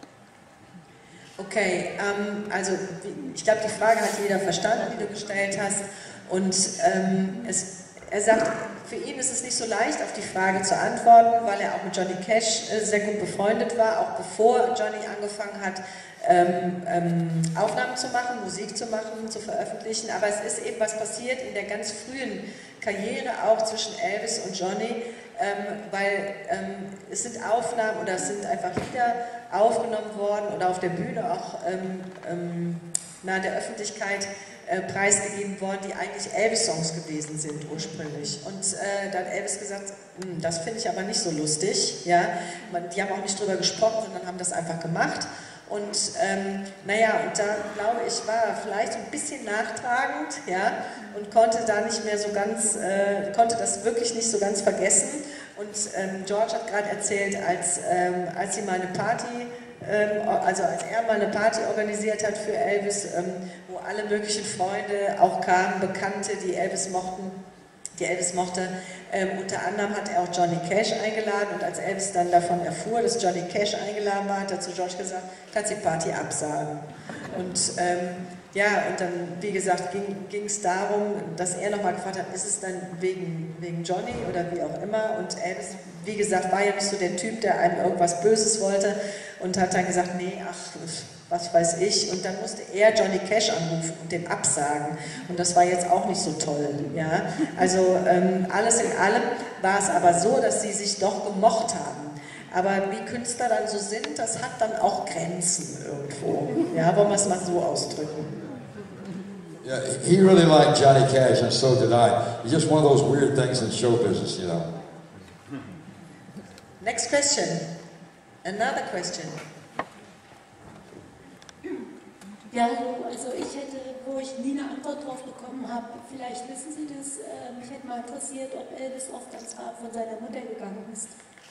Okay, ähm, also ich glaube, die Frage hat jeder verstanden, die du gestellt hast. Und ähm, es, er sagt, für ihn ist es nicht so leicht, auf die Frage zu antworten, weil er auch mit Johnny Cash äh, sehr gut befreundet war, auch bevor Johnny angefangen hat, ähm, ähm, Aufnahmen zu machen, Musik zu machen, zu veröffentlichen. Aber es ist eben was passiert in der ganz frühen Karriere, auch zwischen Elvis und Johnny, ähm, weil ähm, es sind Aufnahmen oder es sind einfach Lieder aufgenommen worden oder auf der Bühne auch ähm, ähm, nahe der Öffentlichkeit äh, preisgegeben worden, die eigentlich Elvis-Songs gewesen sind ursprünglich. Und äh, da hat Elvis gesagt, das finde ich aber nicht so lustig. Ja? Man, die haben auch nicht drüber gesprochen, sondern haben das einfach gemacht. Und ähm, naja, und da glaube ich, war er vielleicht ein bisschen nachtragend, ja, und konnte da nicht mehr so ganz, äh, konnte das wirklich nicht so ganz vergessen. Und ähm, George hat gerade erzählt, als, ähm, als sie mal eine Party, ähm, also als er mal eine Party organisiert hat für Elvis, ähm, wo alle möglichen Freunde auch kamen, Bekannte, die Elvis mochten, die Elvis mochte. Ähm, unter anderem hat er auch Johnny Cash eingeladen und als Elvis dann davon erfuhr, dass Johnny Cash eingeladen war, hat er zu George gesagt, kannst die Party absagen. Und ähm, ja, und dann, wie gesagt, ging es darum, dass er nochmal gefragt hat, ist es dann wegen, wegen Johnny oder wie auch immer. Und Elvis, wie gesagt, war ja nicht so der Typ, der einem irgendwas Böses wollte und hat dann gesagt, nee, ach, was weiß ich, und dann musste er Johnny Cash anrufen und den absagen, und das war jetzt auch nicht so toll, ja. Also ähm, alles in allem war es aber so, dass sie sich doch gemocht haben. Aber wie Künstler dann so sind, das hat dann auch Grenzen irgendwo, ja, wollen wir es mal so ausdrücken. Yeah, he really liked Johnny Cash, and so did I. It's just one of those weird things in show business, you know. Next question. Another question. Ja, also ich hätte, wo ich nie eine Antwort drauf bekommen habe, vielleicht wissen Sie das, äh, mich hätte mal interessiert, ob Elvis oft ans Grab von seiner Mutter gegangen ist.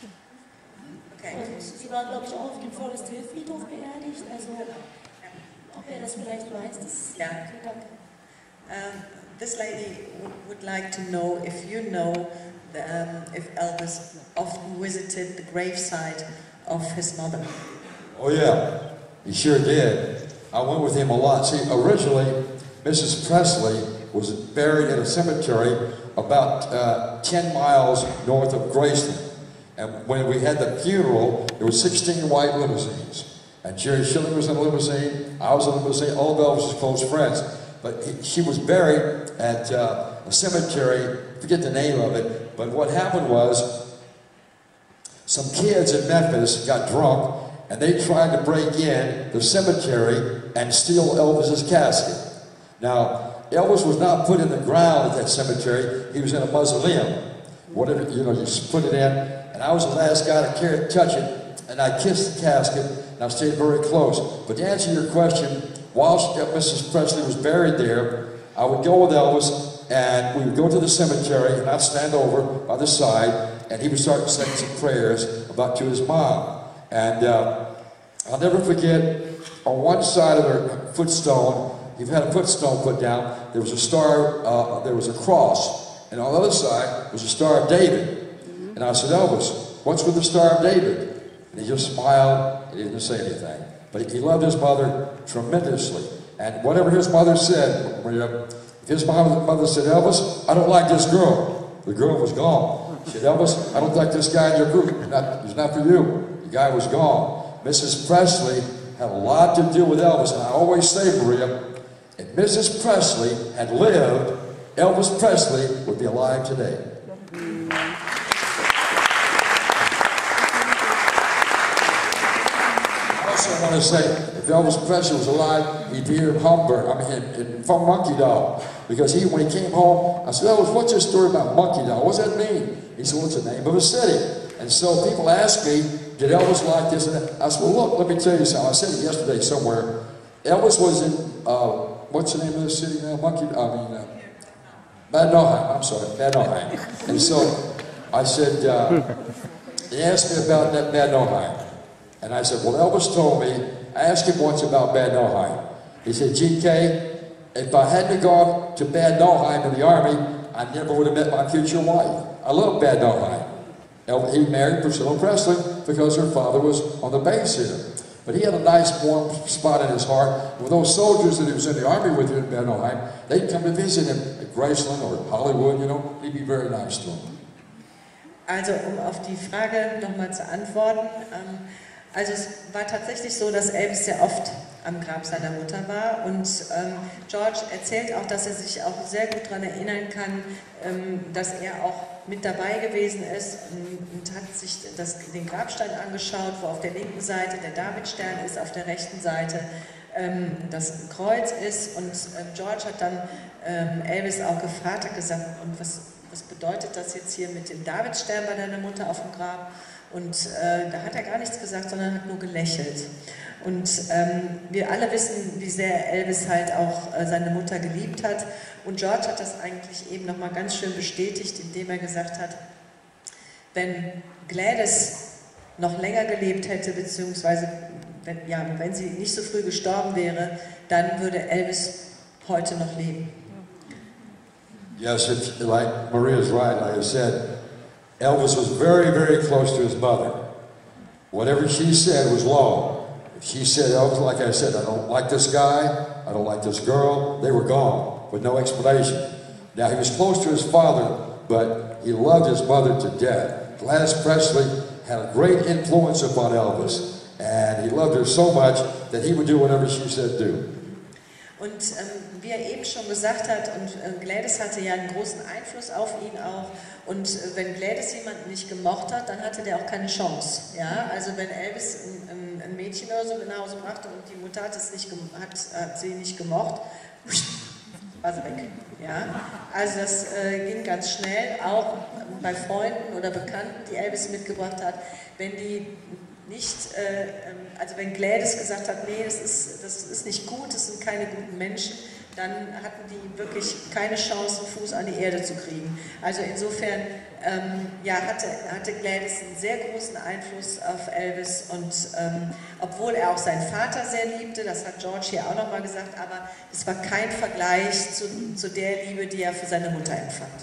Okay. Und sie war, glaube ich, auch auf dem Forest Hill Friedhof beerdigt, also ob er das vielleicht weiß, das ist ja. okay, danke. Um, this lady would like to know if you know the, um, if Elvis often visited the gravesite of his mother. Oh yeah, he sure did. I went with him a lot. See, originally, Missus Presley was buried in a cemetery about uh, ten miles north of Graceland. And when we had the funeral, there were sixteen white limousines. And Jerry Schilling was in a limousine, I was in a limousine, all of Elvis's close friends. But he, she was buried at uh, a cemetery, I forget the name of it, but what happened was some kids in Memphis got drunk, and they tried to break in the cemetery and steal Elvis's casket. Now, Elvis was not put in the ground at that cemetery, he was in a mausoleum. Whatever, you know, you put it in, and I was the last guy to carry, touch it, and I kissed the casket, and I stayed very close. But to answer your question, whilst Missus Presley was buried there, I would go with Elvis, and we would go to the cemetery, and I'd stand over by the side, and he would start saying some prayers about to his mom. And uh, I'll never forget, on one side of her footstone, he had a footstone put down, there was a star, uh, there was a cross, and on the other side was a Star of David. And I said, Elvis, what's with the Star of David? And he just smiled, and he didn't say anything. But he loved his mother tremendously. And whatever his mother said, if his mother said, Elvis, I don't like this girl, the girl was gone. She said, Elvis, I don't like this guy in your group, he's not, he's not for you. The guy was gone. Missus Presley had a lot to do with Elvis, and I always say, Maria, if Missus Presley had lived, Elvis Presley would be alive today. I also want to say, if Elvis Presley was alive, he'd be here in Hamburg, I mean, in, in, from Monkey Doll. Because he, when he came home, I said, Elvis, what's this story about Monkey Doll? What does that mean? He said, well, it's the name of a city. And so people ask me, did Elvis like this and that? I said, well, look, let me tell you something. I said it yesterday somewhere. Elvis was in, uh, what's the name of the city now? Monkey, I mean, uh, Bad Nauheim, I'm sorry, Bad Nauheim. And so I said, uh, he asked me about that Bad Nauheim. And I said, well, Elvis told me, I asked him once about Bad Nauheim. He said, G K, if I hadn't gone to Bad Nauheim in the Army, I never would have met my future wife. I love Bad Nauheim. He married Priscilla Presley because her father was on the base here. But he had a nice warm spot in his heart. With those soldiers that he was in the army with in Bad Nauheim, they'd come to visit him at Graceland or Hollywood, you know. He'd be very nice to them. Also, um auf die Frage nochmal zu antworten. Ähm, also es war tatsächlich so, dass Elvis sehr oft am Grab seiner Mutter war, und ähm, George erzählt auch, dass er sich auch sehr gut daran erinnern kann, ähm, dass er auch mit dabei gewesen ist und, und hat sich das, den Grabstein angeschaut, wo auf der linken Seite der Davidstern ist, auf der rechten Seite ähm, das Kreuz ist, und äh, George hat dann ähm, Elvis auch gefragt, hat gesagt, und was, was bedeutet das jetzt hier mit dem Davidstern bei deiner Mutter auf dem Grab? Und äh, da hat er gar nichts gesagt, sondern hat nur gelächelt. Und ähm, wir alle wissen, wie sehr Elvis halt auch äh, seine Mutter geliebt hat. Und George hat das eigentlich eben nochmal ganz schön bestätigt, indem er gesagt hat, wenn Gladys noch länger gelebt hätte, beziehungsweise wenn, ja, wenn sie nicht so früh gestorben wäre, dann würde Elvis heute noch leben. Yes, it's like Maria's right, like I said, Elvis was very, very close to his mother. Whatever she said was law. If she said, Elvis, like I said, I don't like this guy, I don't like this girl, they were gone with no explanation. Now, he was close to his father, but he loved his mother to death. Gladys Presley had a great influence upon Elvis, and he loved her so much that he would do whatever she said do. Und ähm, wie er eben schon gesagt hat, und äh, Gladys hatte ja einen großen Einfluss auf ihn auch, und äh, wenn Gladys jemanden nicht gemocht hat, dann hatte der auch keine Chance. Ja? Also wenn Elvis ein, ein, ein Mädchen oder so genauso machte und die Mutter hat, es nicht hat, hat sie nicht gemocht, war sie weg. Ja? Also das äh, ging ganz schnell, auch bei Freunden oder Bekannten, die Elvis mitgebracht hat, wenn die nicht, äh, also wenn Gladys gesagt hat, nee, das ist, das ist nicht gut, das sind keine guten Menschen, dann hatten die wirklich keine Chance, einen Fuß an die Erde zu kriegen. Also insofern ähm, ja, hatte, hatte Gladys einen sehr großen Einfluss auf Elvis, und ähm, obwohl er auch seinen Vater sehr liebte, das hat George hier auch nochmal gesagt, aber es war kein Vergleich zu, zu der Liebe, die er für seine Mutter empfand.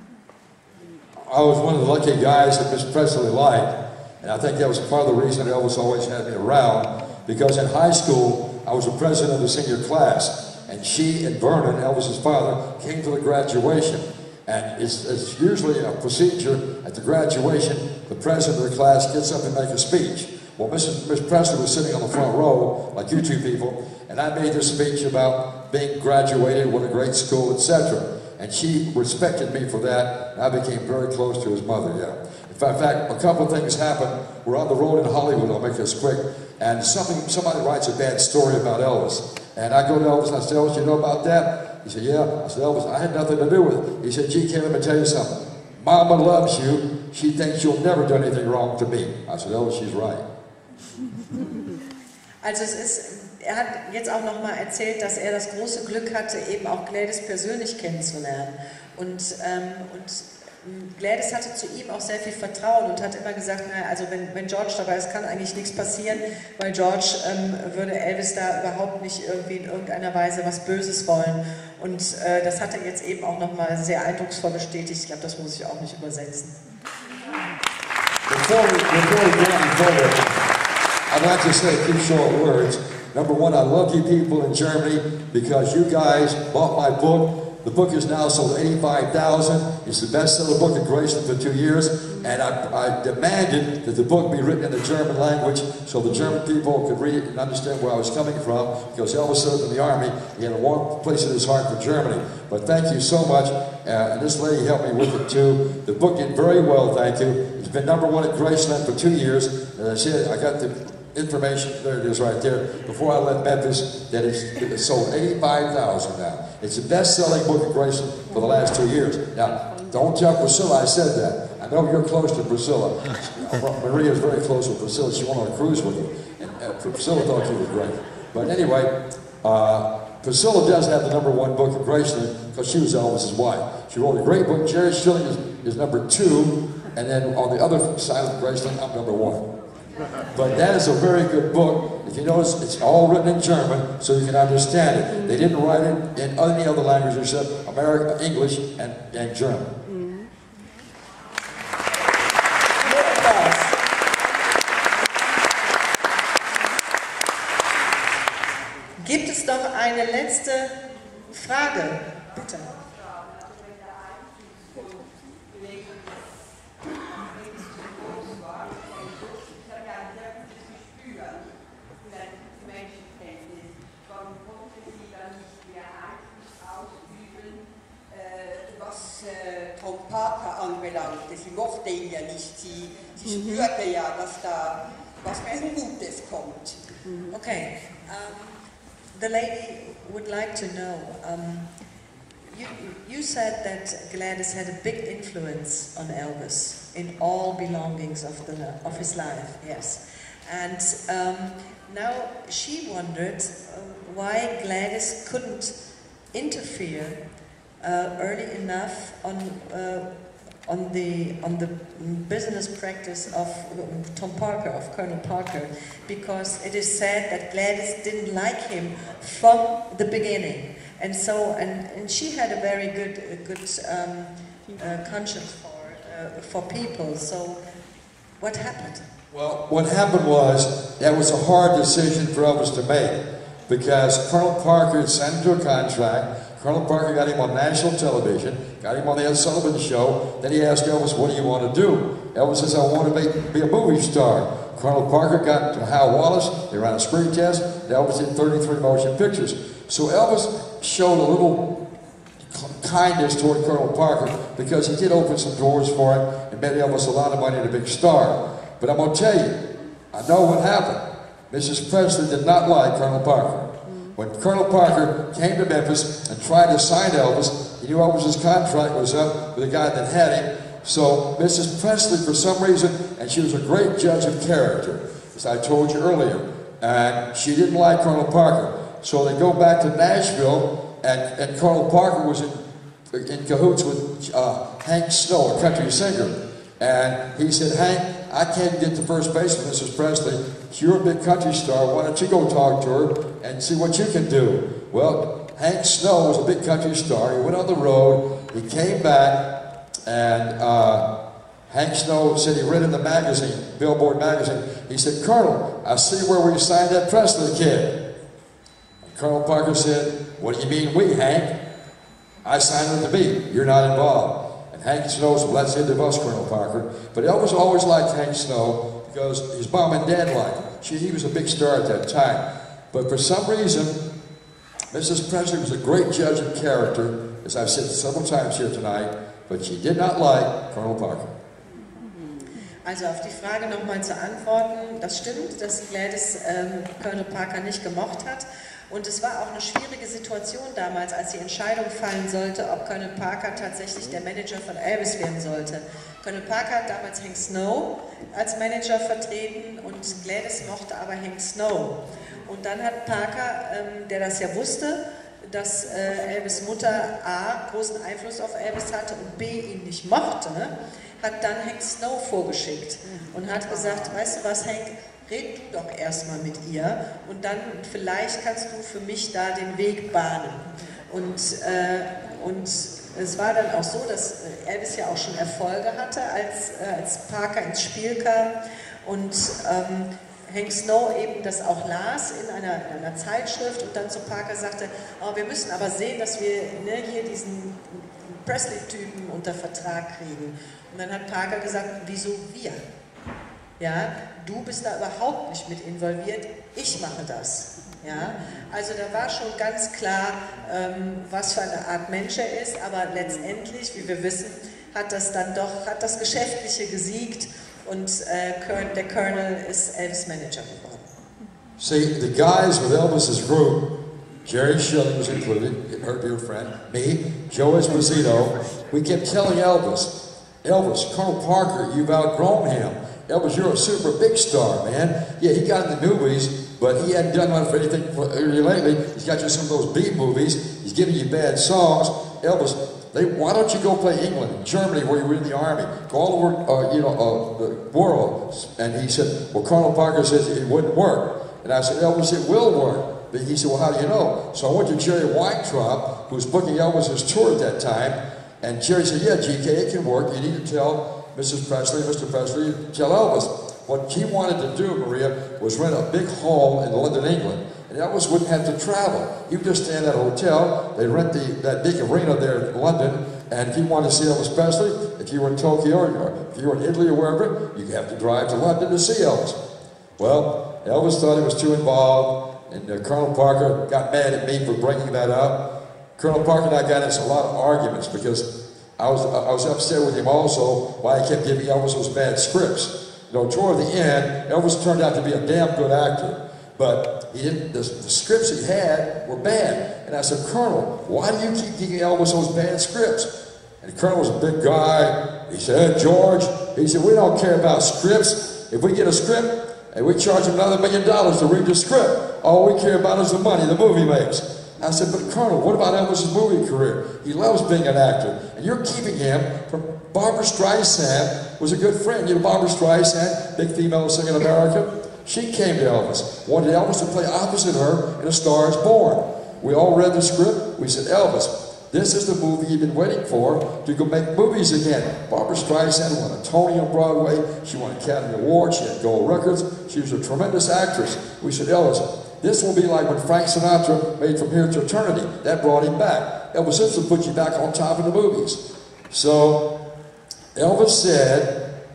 I was one of the lucky guys that Miss Presley liked. And I think that was part of the reason Elvis always had me around, because in high school, I was the president of the senior class, and she and Vernon, Elvis's father, came to the graduation. And it's, it's usually a procedure at the graduation, the president of the class gets up and makes a speech. Well, Miss Miss Presley was sitting on the front row, like you two people, and I made this speech about being graduated, what a great school, et cetera. And she respected me for that, and I became very close to his mother, yeah. In fact, a couple of things happened. We're on the road in Hollywood, I'll make this quick, and something, somebody writes a bad story about Elvis. And I go to Elvis and I say, Elvis, you know about that? He said, yeah. I said, Elvis, I had nothing to do with it. He said, G K, let me tell you something. Mama loves you. She thinks you'll never do anything wrong to me. I said, Elvis, she's right. Also es ist, er hat jetzt auch nochmal erzählt, dass er das große Glück hatte, eben auch Gladys persönlich kennenzulernen. Und, ähm, und Gladys hatte zu ihm auch sehr viel Vertrauen und hat immer gesagt, naja, also wenn, wenn George dabei ist, kann eigentlich nichts passieren, weil George ähm, würde Elvis da überhaupt nicht irgendwie in irgendeiner Weise was Böses wollen. Und äh, das hat er jetzt eben auch nochmal sehr eindrucksvoll bestätigt. Ich glaube, das muss ich auch nicht übersetzen. Before we, before we go any further, I'd like to say a few short words. Number one, I love you people in Germany because you guys bought my book. The book is now sold eighty-five thousand. It's the best-selling book in Graceland for two years, and I, I demanded that the book be written in the German language so the German people could read it and understand where I was coming from, because Elvis served in the Army. He had a warm place in his heart for Germany. But thank you so much, uh, and this lady helped me with it too. The book did very well, thank you. It's been number one at Graceland for two years. As I said, I got the information, there it is right there, before I left Memphis, that it's, it's sold eighty-five thousand now. It's the best-selling book at Graceland for the last two years. Now, don't tell Priscilla I said that. I know you're close to Priscilla. Maria's very close with Priscilla. She went on a cruise with you. And uh, Priscilla thought you were great. But anyway, uh, Priscilla does have the number one book at Graceland because she was Elvis's wife. She wrote a great book. Jerry Schilling is, is number two, and then on the other side of Graceland, I'm number one. But that is a very good book. If you notice, it's all written in German, so you can understand it. They didn't write it in any other language except American, English, and, and German. Gibt es noch eine letzte Frage? Bitte. Tom Parker anbelangte. Sie mochte ihn ja nicht. Sie, sie spürte ja, dass da was Gutes kommt. Okay. Um, the lady would like to know, um, you, you said that Gladys had a big influence on Elvis in all belongings of, the, of his life, yes. And um, now she wondered uh, why Gladys couldn't interfere Uh, early enough on uh, on the on the business practice of um, Tom Parker, of Colonel Parker, because it is said that Gladys didn't like him from the beginning, and so and, and she had a very good a good um, uh, conscience for uh, for people. So what happened? Well, what happened was that was a hard decision for Elvis to make, because Colonel Parker signed him to a contract. Colonel Parker got him on national television, got him on the Ed Sullivan Show. Then he asked Elvis, what do you want to do? Elvis says, I want to make, be a movie star. Colonel Parker got to Hal Wallace, they ran a screen test, and Elvis did thirty-three motion pictures. So Elvis showed a little kindness toward Colonel Parker because he did open some doors for him and made Elvis a lot of money and a big star. But I'm going to tell you, I know what happened. Missus Presley did not like Colonel Parker. When Colonel Parker came to Memphis and tried to sign Elvis, he knew Elvis's contract was up with the guy that had him. So Missus Presley, for some reason, and she was a great judge of character, as I told you earlier, and she didn't like Colonel Parker. So they go back to Nashville, and, and Colonel Parker was in, in cahoots with uh, Hank Snow, a country singer. And he said, Hank, I can't get to first base with Missus Presley. You're a big country star. Why don't you go talk to her and see what you can do? Well, Hank Snow was a big country star. He went on the road. He came back, and uh, Hank Snow said he read in the magazine, Billboard magazine, he said, Colonel, I see where we signed that Presley kid. And Colonel Parker said, what do you mean we, Hank? I signed with the beat. You're not involved. And Hank Snow said, well, that's the end of us, Colonel Parker. But Elvis always liked Hank Snow because his mom and dad liked him. She, he was a big star at that time. But for some reason, Missus Presley was a great judge of character, as I've said several times here tonight, but she did not like Colonel Parker. Also auf die Frage nochmal zu antworten, das stimmt, dass Gladys ähm, Colonel Parker nicht gemocht hat. Und es war auch eine schwierige Situation damals, als die Entscheidung fallen sollte, ob Colonel Parker tatsächlich der Manager von Elvis werden sollte. Colonel Parker hat damals Hank Snow als Manager vertreten und Gladys mochte aber Hank Snow. Und dann hat Parker, ähm, der das ja wusste, dass äh, Elvis Mutter A, großen Einfluss auf Elvis hatte und B, ihn nicht mochte, hat dann Hank Snow vorgeschickt und hat gesagt, weißt du was, Hank, red du doch erstmal mit ihr und dann vielleicht kannst du für mich da den Weg bahnen. Und, äh, und es war dann auch so, dass Elvis ja auch schon Erfolge hatte, als, äh, als Parker ins Spiel kam und ähm, Hank Snow eben das auch las in einer, in einer Zeitschrift und dann zu Parker sagte, oh, wir müssen aber sehen, dass wir ne, hier diesen Presley-Typen unter Vertrag kriegen. Und dann hat Parker gesagt, wieso wir? Ja, du bist da überhaupt nicht mit involviert, ich mache das. Ja, also da war schon ganz klar, ähm, was für eine Art Mensch er ist, aber letztendlich, wie wir wissen, hat das dann doch, hat das Geschäftliche gesiegt und äh, der Colonel ist Elvis Manager geworden. See, the guys with Elvis's group, Jerry Schilling was included, her dear friend, me, Joe Esposito, we kept telling Elvis, Elvis, Colonel Parker, you've outgrown him. Elvis, you're a super big star, man. Yeah, he got in the movies, but he hadn't done one for anything for, lately. He's got you some of those B movies. He's giving you bad songs. Elvis, they, why don't you go play England, Germany, where you were in the army? Go all over, uh, you know, uh, the world. And he said, well, Colonel Parker says it wouldn't work. And I said, Elvis, it will work. But he said, well, how do you know? So I went to Jerry Weintraub, who was booking Elvis's tour at that time. And Jerry said, yeah, G K, it can work. You need to tell Missus Presley, Mister Presley, tell Elvis. What he wanted to do, Maria, was rent a big home in London, England. And Elvis wouldn't have to travel. He would just stay in that hotel. They'd rent the, that big arena there in London. And if you wanted to see Elvis Presley, if you were in Tokyo or if you were in Italy or wherever, you'd have to drive to London to see Elvis. Well, Elvis thought he was too involved, and uh, Colonel Parker got mad at me for bringing that up. Colonel Parker and I got into a lot of arguments because I was, I was upset with him also why he kept giving Elvis those bad scripts. You know, toward the end, Elvis turned out to be a damn good actor, but he didn't, the, the scripts he had were bad. And I said, Colonel, why do you keep giving Elvis those bad scripts? And the Colonel was a big guy. He said, hey, George, he said, we don't care about scripts. If we get a script, and we charge him another million dollars to read the script, all we care about is the money the movie makes. I said, but Colonel, what about Elvis's movie career? He loves being an actor, and you're keeping him from Barbra Streisand, was a good friend. You know Barbra Streisand, big female singer in America? She came to Elvis, wanted Elvis to play opposite her in A Star is Born. We all read the script. We said, Elvis, this is the movie you've been waiting for to go make movies again. Barbra Streisand won a Tony on Broadway. She won an Academy Award. She had gold records. She was a tremendous actress. We said, Elvis, this will be like when Frank Sinatra made From Here to Eternity. That brought him back. Elvis, this will put you back on top of the movies. So Elvis said,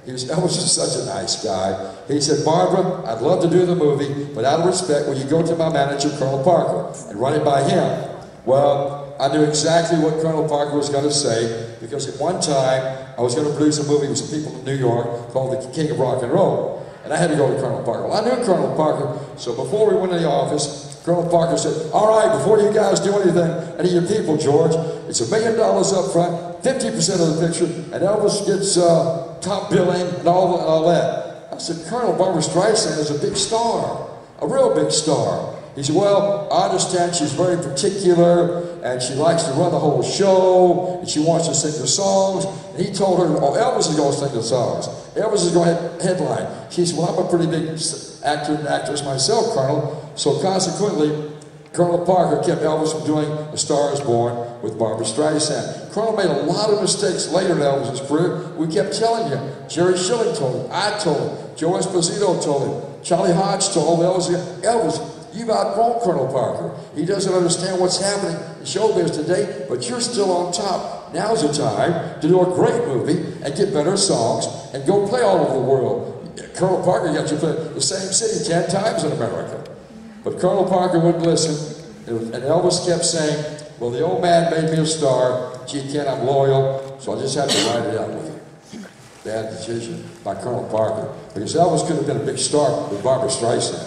He was, Elvis was such a nice guy. He said, Barbara, I'd love to do the movie, but out of respect, will you go to my manager, Colonel Parker, and run it by him? Well, I knew exactly what Colonel Parker was going to say, because at one time, I was going to produce a movie with some people in New York called The King of Rock and Roll. And I had to go to Colonel Parker. Well, I knew Colonel Parker, so before we went in the office, Colonel Parker said, all right, before you guys do anything, any of your people, George, it's a million dollars up front, fifty percent of the picture, and Elvis gets uh, top billing and all, the, all that. I said, Colonel Barbara Streisand is a big star, a real big star. He said, well, I understand she's very particular, and she likes to run the whole show, and she wants to sing the songs. And he told her, oh, Elvis is going to sing the songs. Elvis is going to headline. She said, well, I'm a pretty big actor and actress myself, Colonel. So consequently, Colonel Parker kept Elvis from doing A Star Is Born with Barbara Streisand. Colonel made a lot of mistakes later in Elvis's career. We kept telling him. Jerry Schilling told him. I told him. Joe Esposito told him. Charlie Hodge told Elvis, Elvis, you've outgrown Colonel Parker. He doesn't understand what's happening in showbiz today, but you're still on top. Now's the time to do a great movie and get better songs and go play all over the world. Colonel Parker got you play the same city ten times in America. But Colonel Parker wouldn't listen, and Elvis kept saying, well, the old man made me a star. Gee, Ken, I'm loyal, so I just had to ride it out with him. Bad decision by Colonel Parker, because Elvis could have been a big star with Barbara Streisand.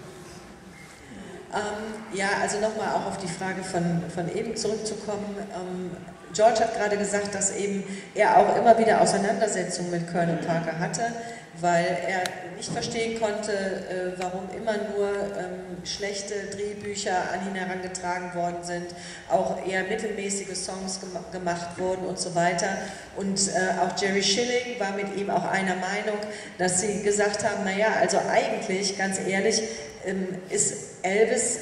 Ähm, ja, also nochmal auch auf die Frage von, von eben zurückzukommen. Ähm, George hat gerade gesagt, dass eben er auch immer wieder Auseinandersetzungen mit Colonel Parker hatte, weil er nicht verstehen konnte, äh, warum immer nur ähm, schlechte Drehbücher an ihn herangetragen worden sind, auch eher mittelmäßige Songs gem gemacht wurden und so weiter. Und äh, auch Jerry Schilling war mit ihm auch einer Meinung, dass sie gesagt haben, naja, also eigentlich, ganz ehrlich, ähm, ist Elvis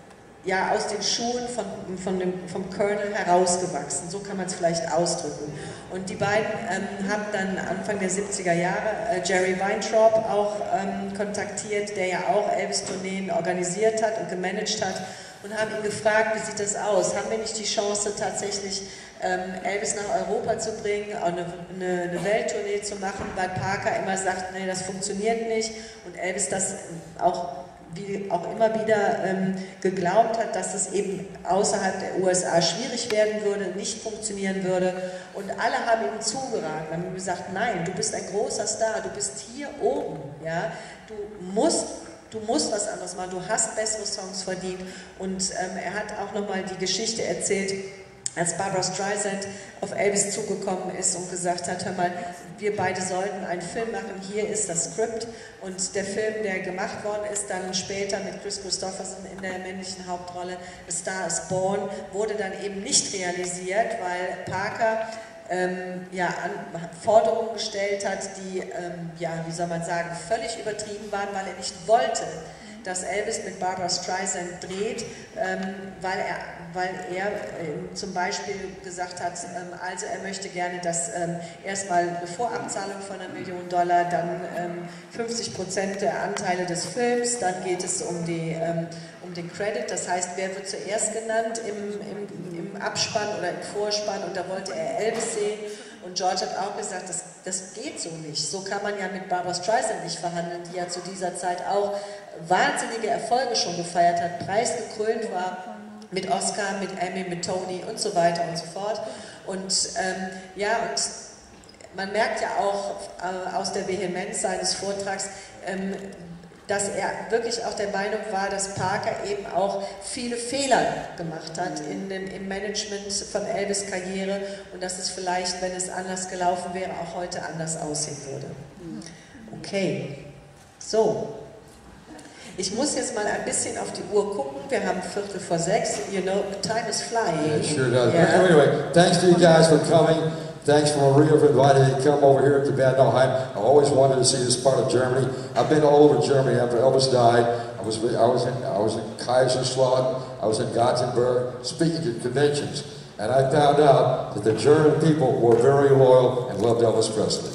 ja aus den Schuhen von, von dem, vom Colonel herausgewachsen, so kann man es vielleicht ausdrücken. Und die beiden ähm, haben dann Anfang der siebziger Jahre äh, Jerry Weintraub auch ähm, kontaktiert, der ja auch Elvis-Tourneen organisiert hat und gemanagt hat, und haben ihn gefragt, wie sieht das aus? Haben wir nicht die Chance, tatsächlich ähm, Elvis nach Europa zu bringen, auch eine, eine, eine Welttournee zu machen, weil Parker immer sagt, nee, das funktioniert nicht, und Elvis das auch wie auch immer wieder ähm, geglaubt hat, dass es eben außerhalb der U S A schwierig werden würde, nicht funktionieren würde. Und alle haben ihm zugeraten, haben ihm gesagt, nein, du bist ein großer Star, du bist hier oben, ja? Du musst, du musst was anderes machen, du hast bessere Songs verdient. Und ähm, er hat auch nochmal die Geschichte erzählt, als Barbara Streisand auf Elvis zugekommen ist und gesagt hat, hör mal, wir beide sollten einen Film machen, hier ist das Skript. Und der Film, der gemacht worden ist, dann später mit Chris Christopherson in der männlichen Hauptrolle, A Star Is Born, wurde dann eben nicht realisiert, weil Parker ähm, ja, an, Forderungen gestellt hat, die, ähm, ja, wie soll man sagen, völlig übertrieben waren, weil er nicht wollte, dass Elvis mit Barbara Streisand dreht, ähm, weil er, weil er äh, zum Beispiel gesagt hat, ähm, also er möchte gerne, dass ähm, erstmal eine Vorabzahlung von einer Million Dollar, dann ähm, fünfzig Prozent der Anteile des Films, dann geht es um, die, ähm, um den Credit, das heißt, wer wird zuerst genannt im, im, im Abspann oder im Vorspann, und da wollte er Elvis sehen. Und George hat auch gesagt, das, das geht so nicht. So kann man ja mit Barbara Streisand nicht verhandeln, die ja zu dieser Zeit auch wahnsinnige Erfolge schon gefeiert hat, preisgekrönt war mit Oscar, mit Emmy, mit Tony und so weiter und so fort. Und ähm, ja, und man merkt ja auch äh, aus der Vehemenz seines Vortrags, ähm, dass er wirklich auch der Meinung war, dass Parker eben auch viele Fehler gemacht hat in den, im Management von Elvis' Karriere, und dass es vielleicht, wenn es anders gelaufen wäre, auch heute anders aussehen würde. Okay, so. Ich muss jetzt mal ein bisschen auf die Uhr gucken. Wir haben Viertel vor sechs. You know, time is flying. Yeah, it sure does. Yeah. But anyway, thanks to you guys for coming. Thanks for Maria for inviting me to come over here to Bad Nauheim. I always wanted to see this part of Germany. I've been all over Germany after Elvis died. I was I was in I was in Kaiserslautern. I was in Gothenburg speaking at conventions, and I found out that the German people were very loyal and loved Elvis Presley.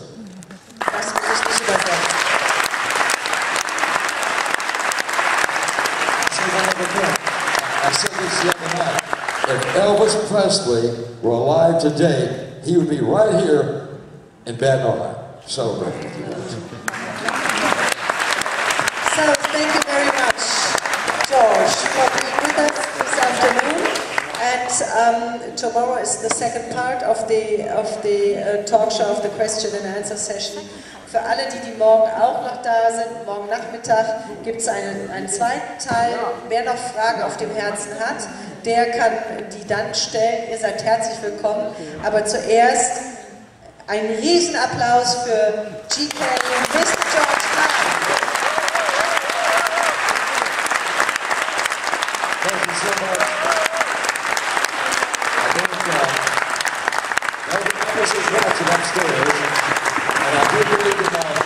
I said this the other night. If Elvis Presley were alive today, he would be right here in Bad Nauheim. celebrate with you. So, thank you very much, George, for being with us this afternoon. And um, tomorrow is the second part of the, of the uh, talk show, of the question and answer session. Für alle, die, die morgen auch noch da sind, morgen Nachmittag gibt es einen, einen zweiten Teil. Wer noch Fragen auf dem Herzen hat, der kann die dann stellen. Ihr seid herzlich willkommen. Aber zuerst einen Riesenapplaus für G K und Mister George Hahn. Thank you so much. I think uh, Elvis is watching upstairs, and I do believe in my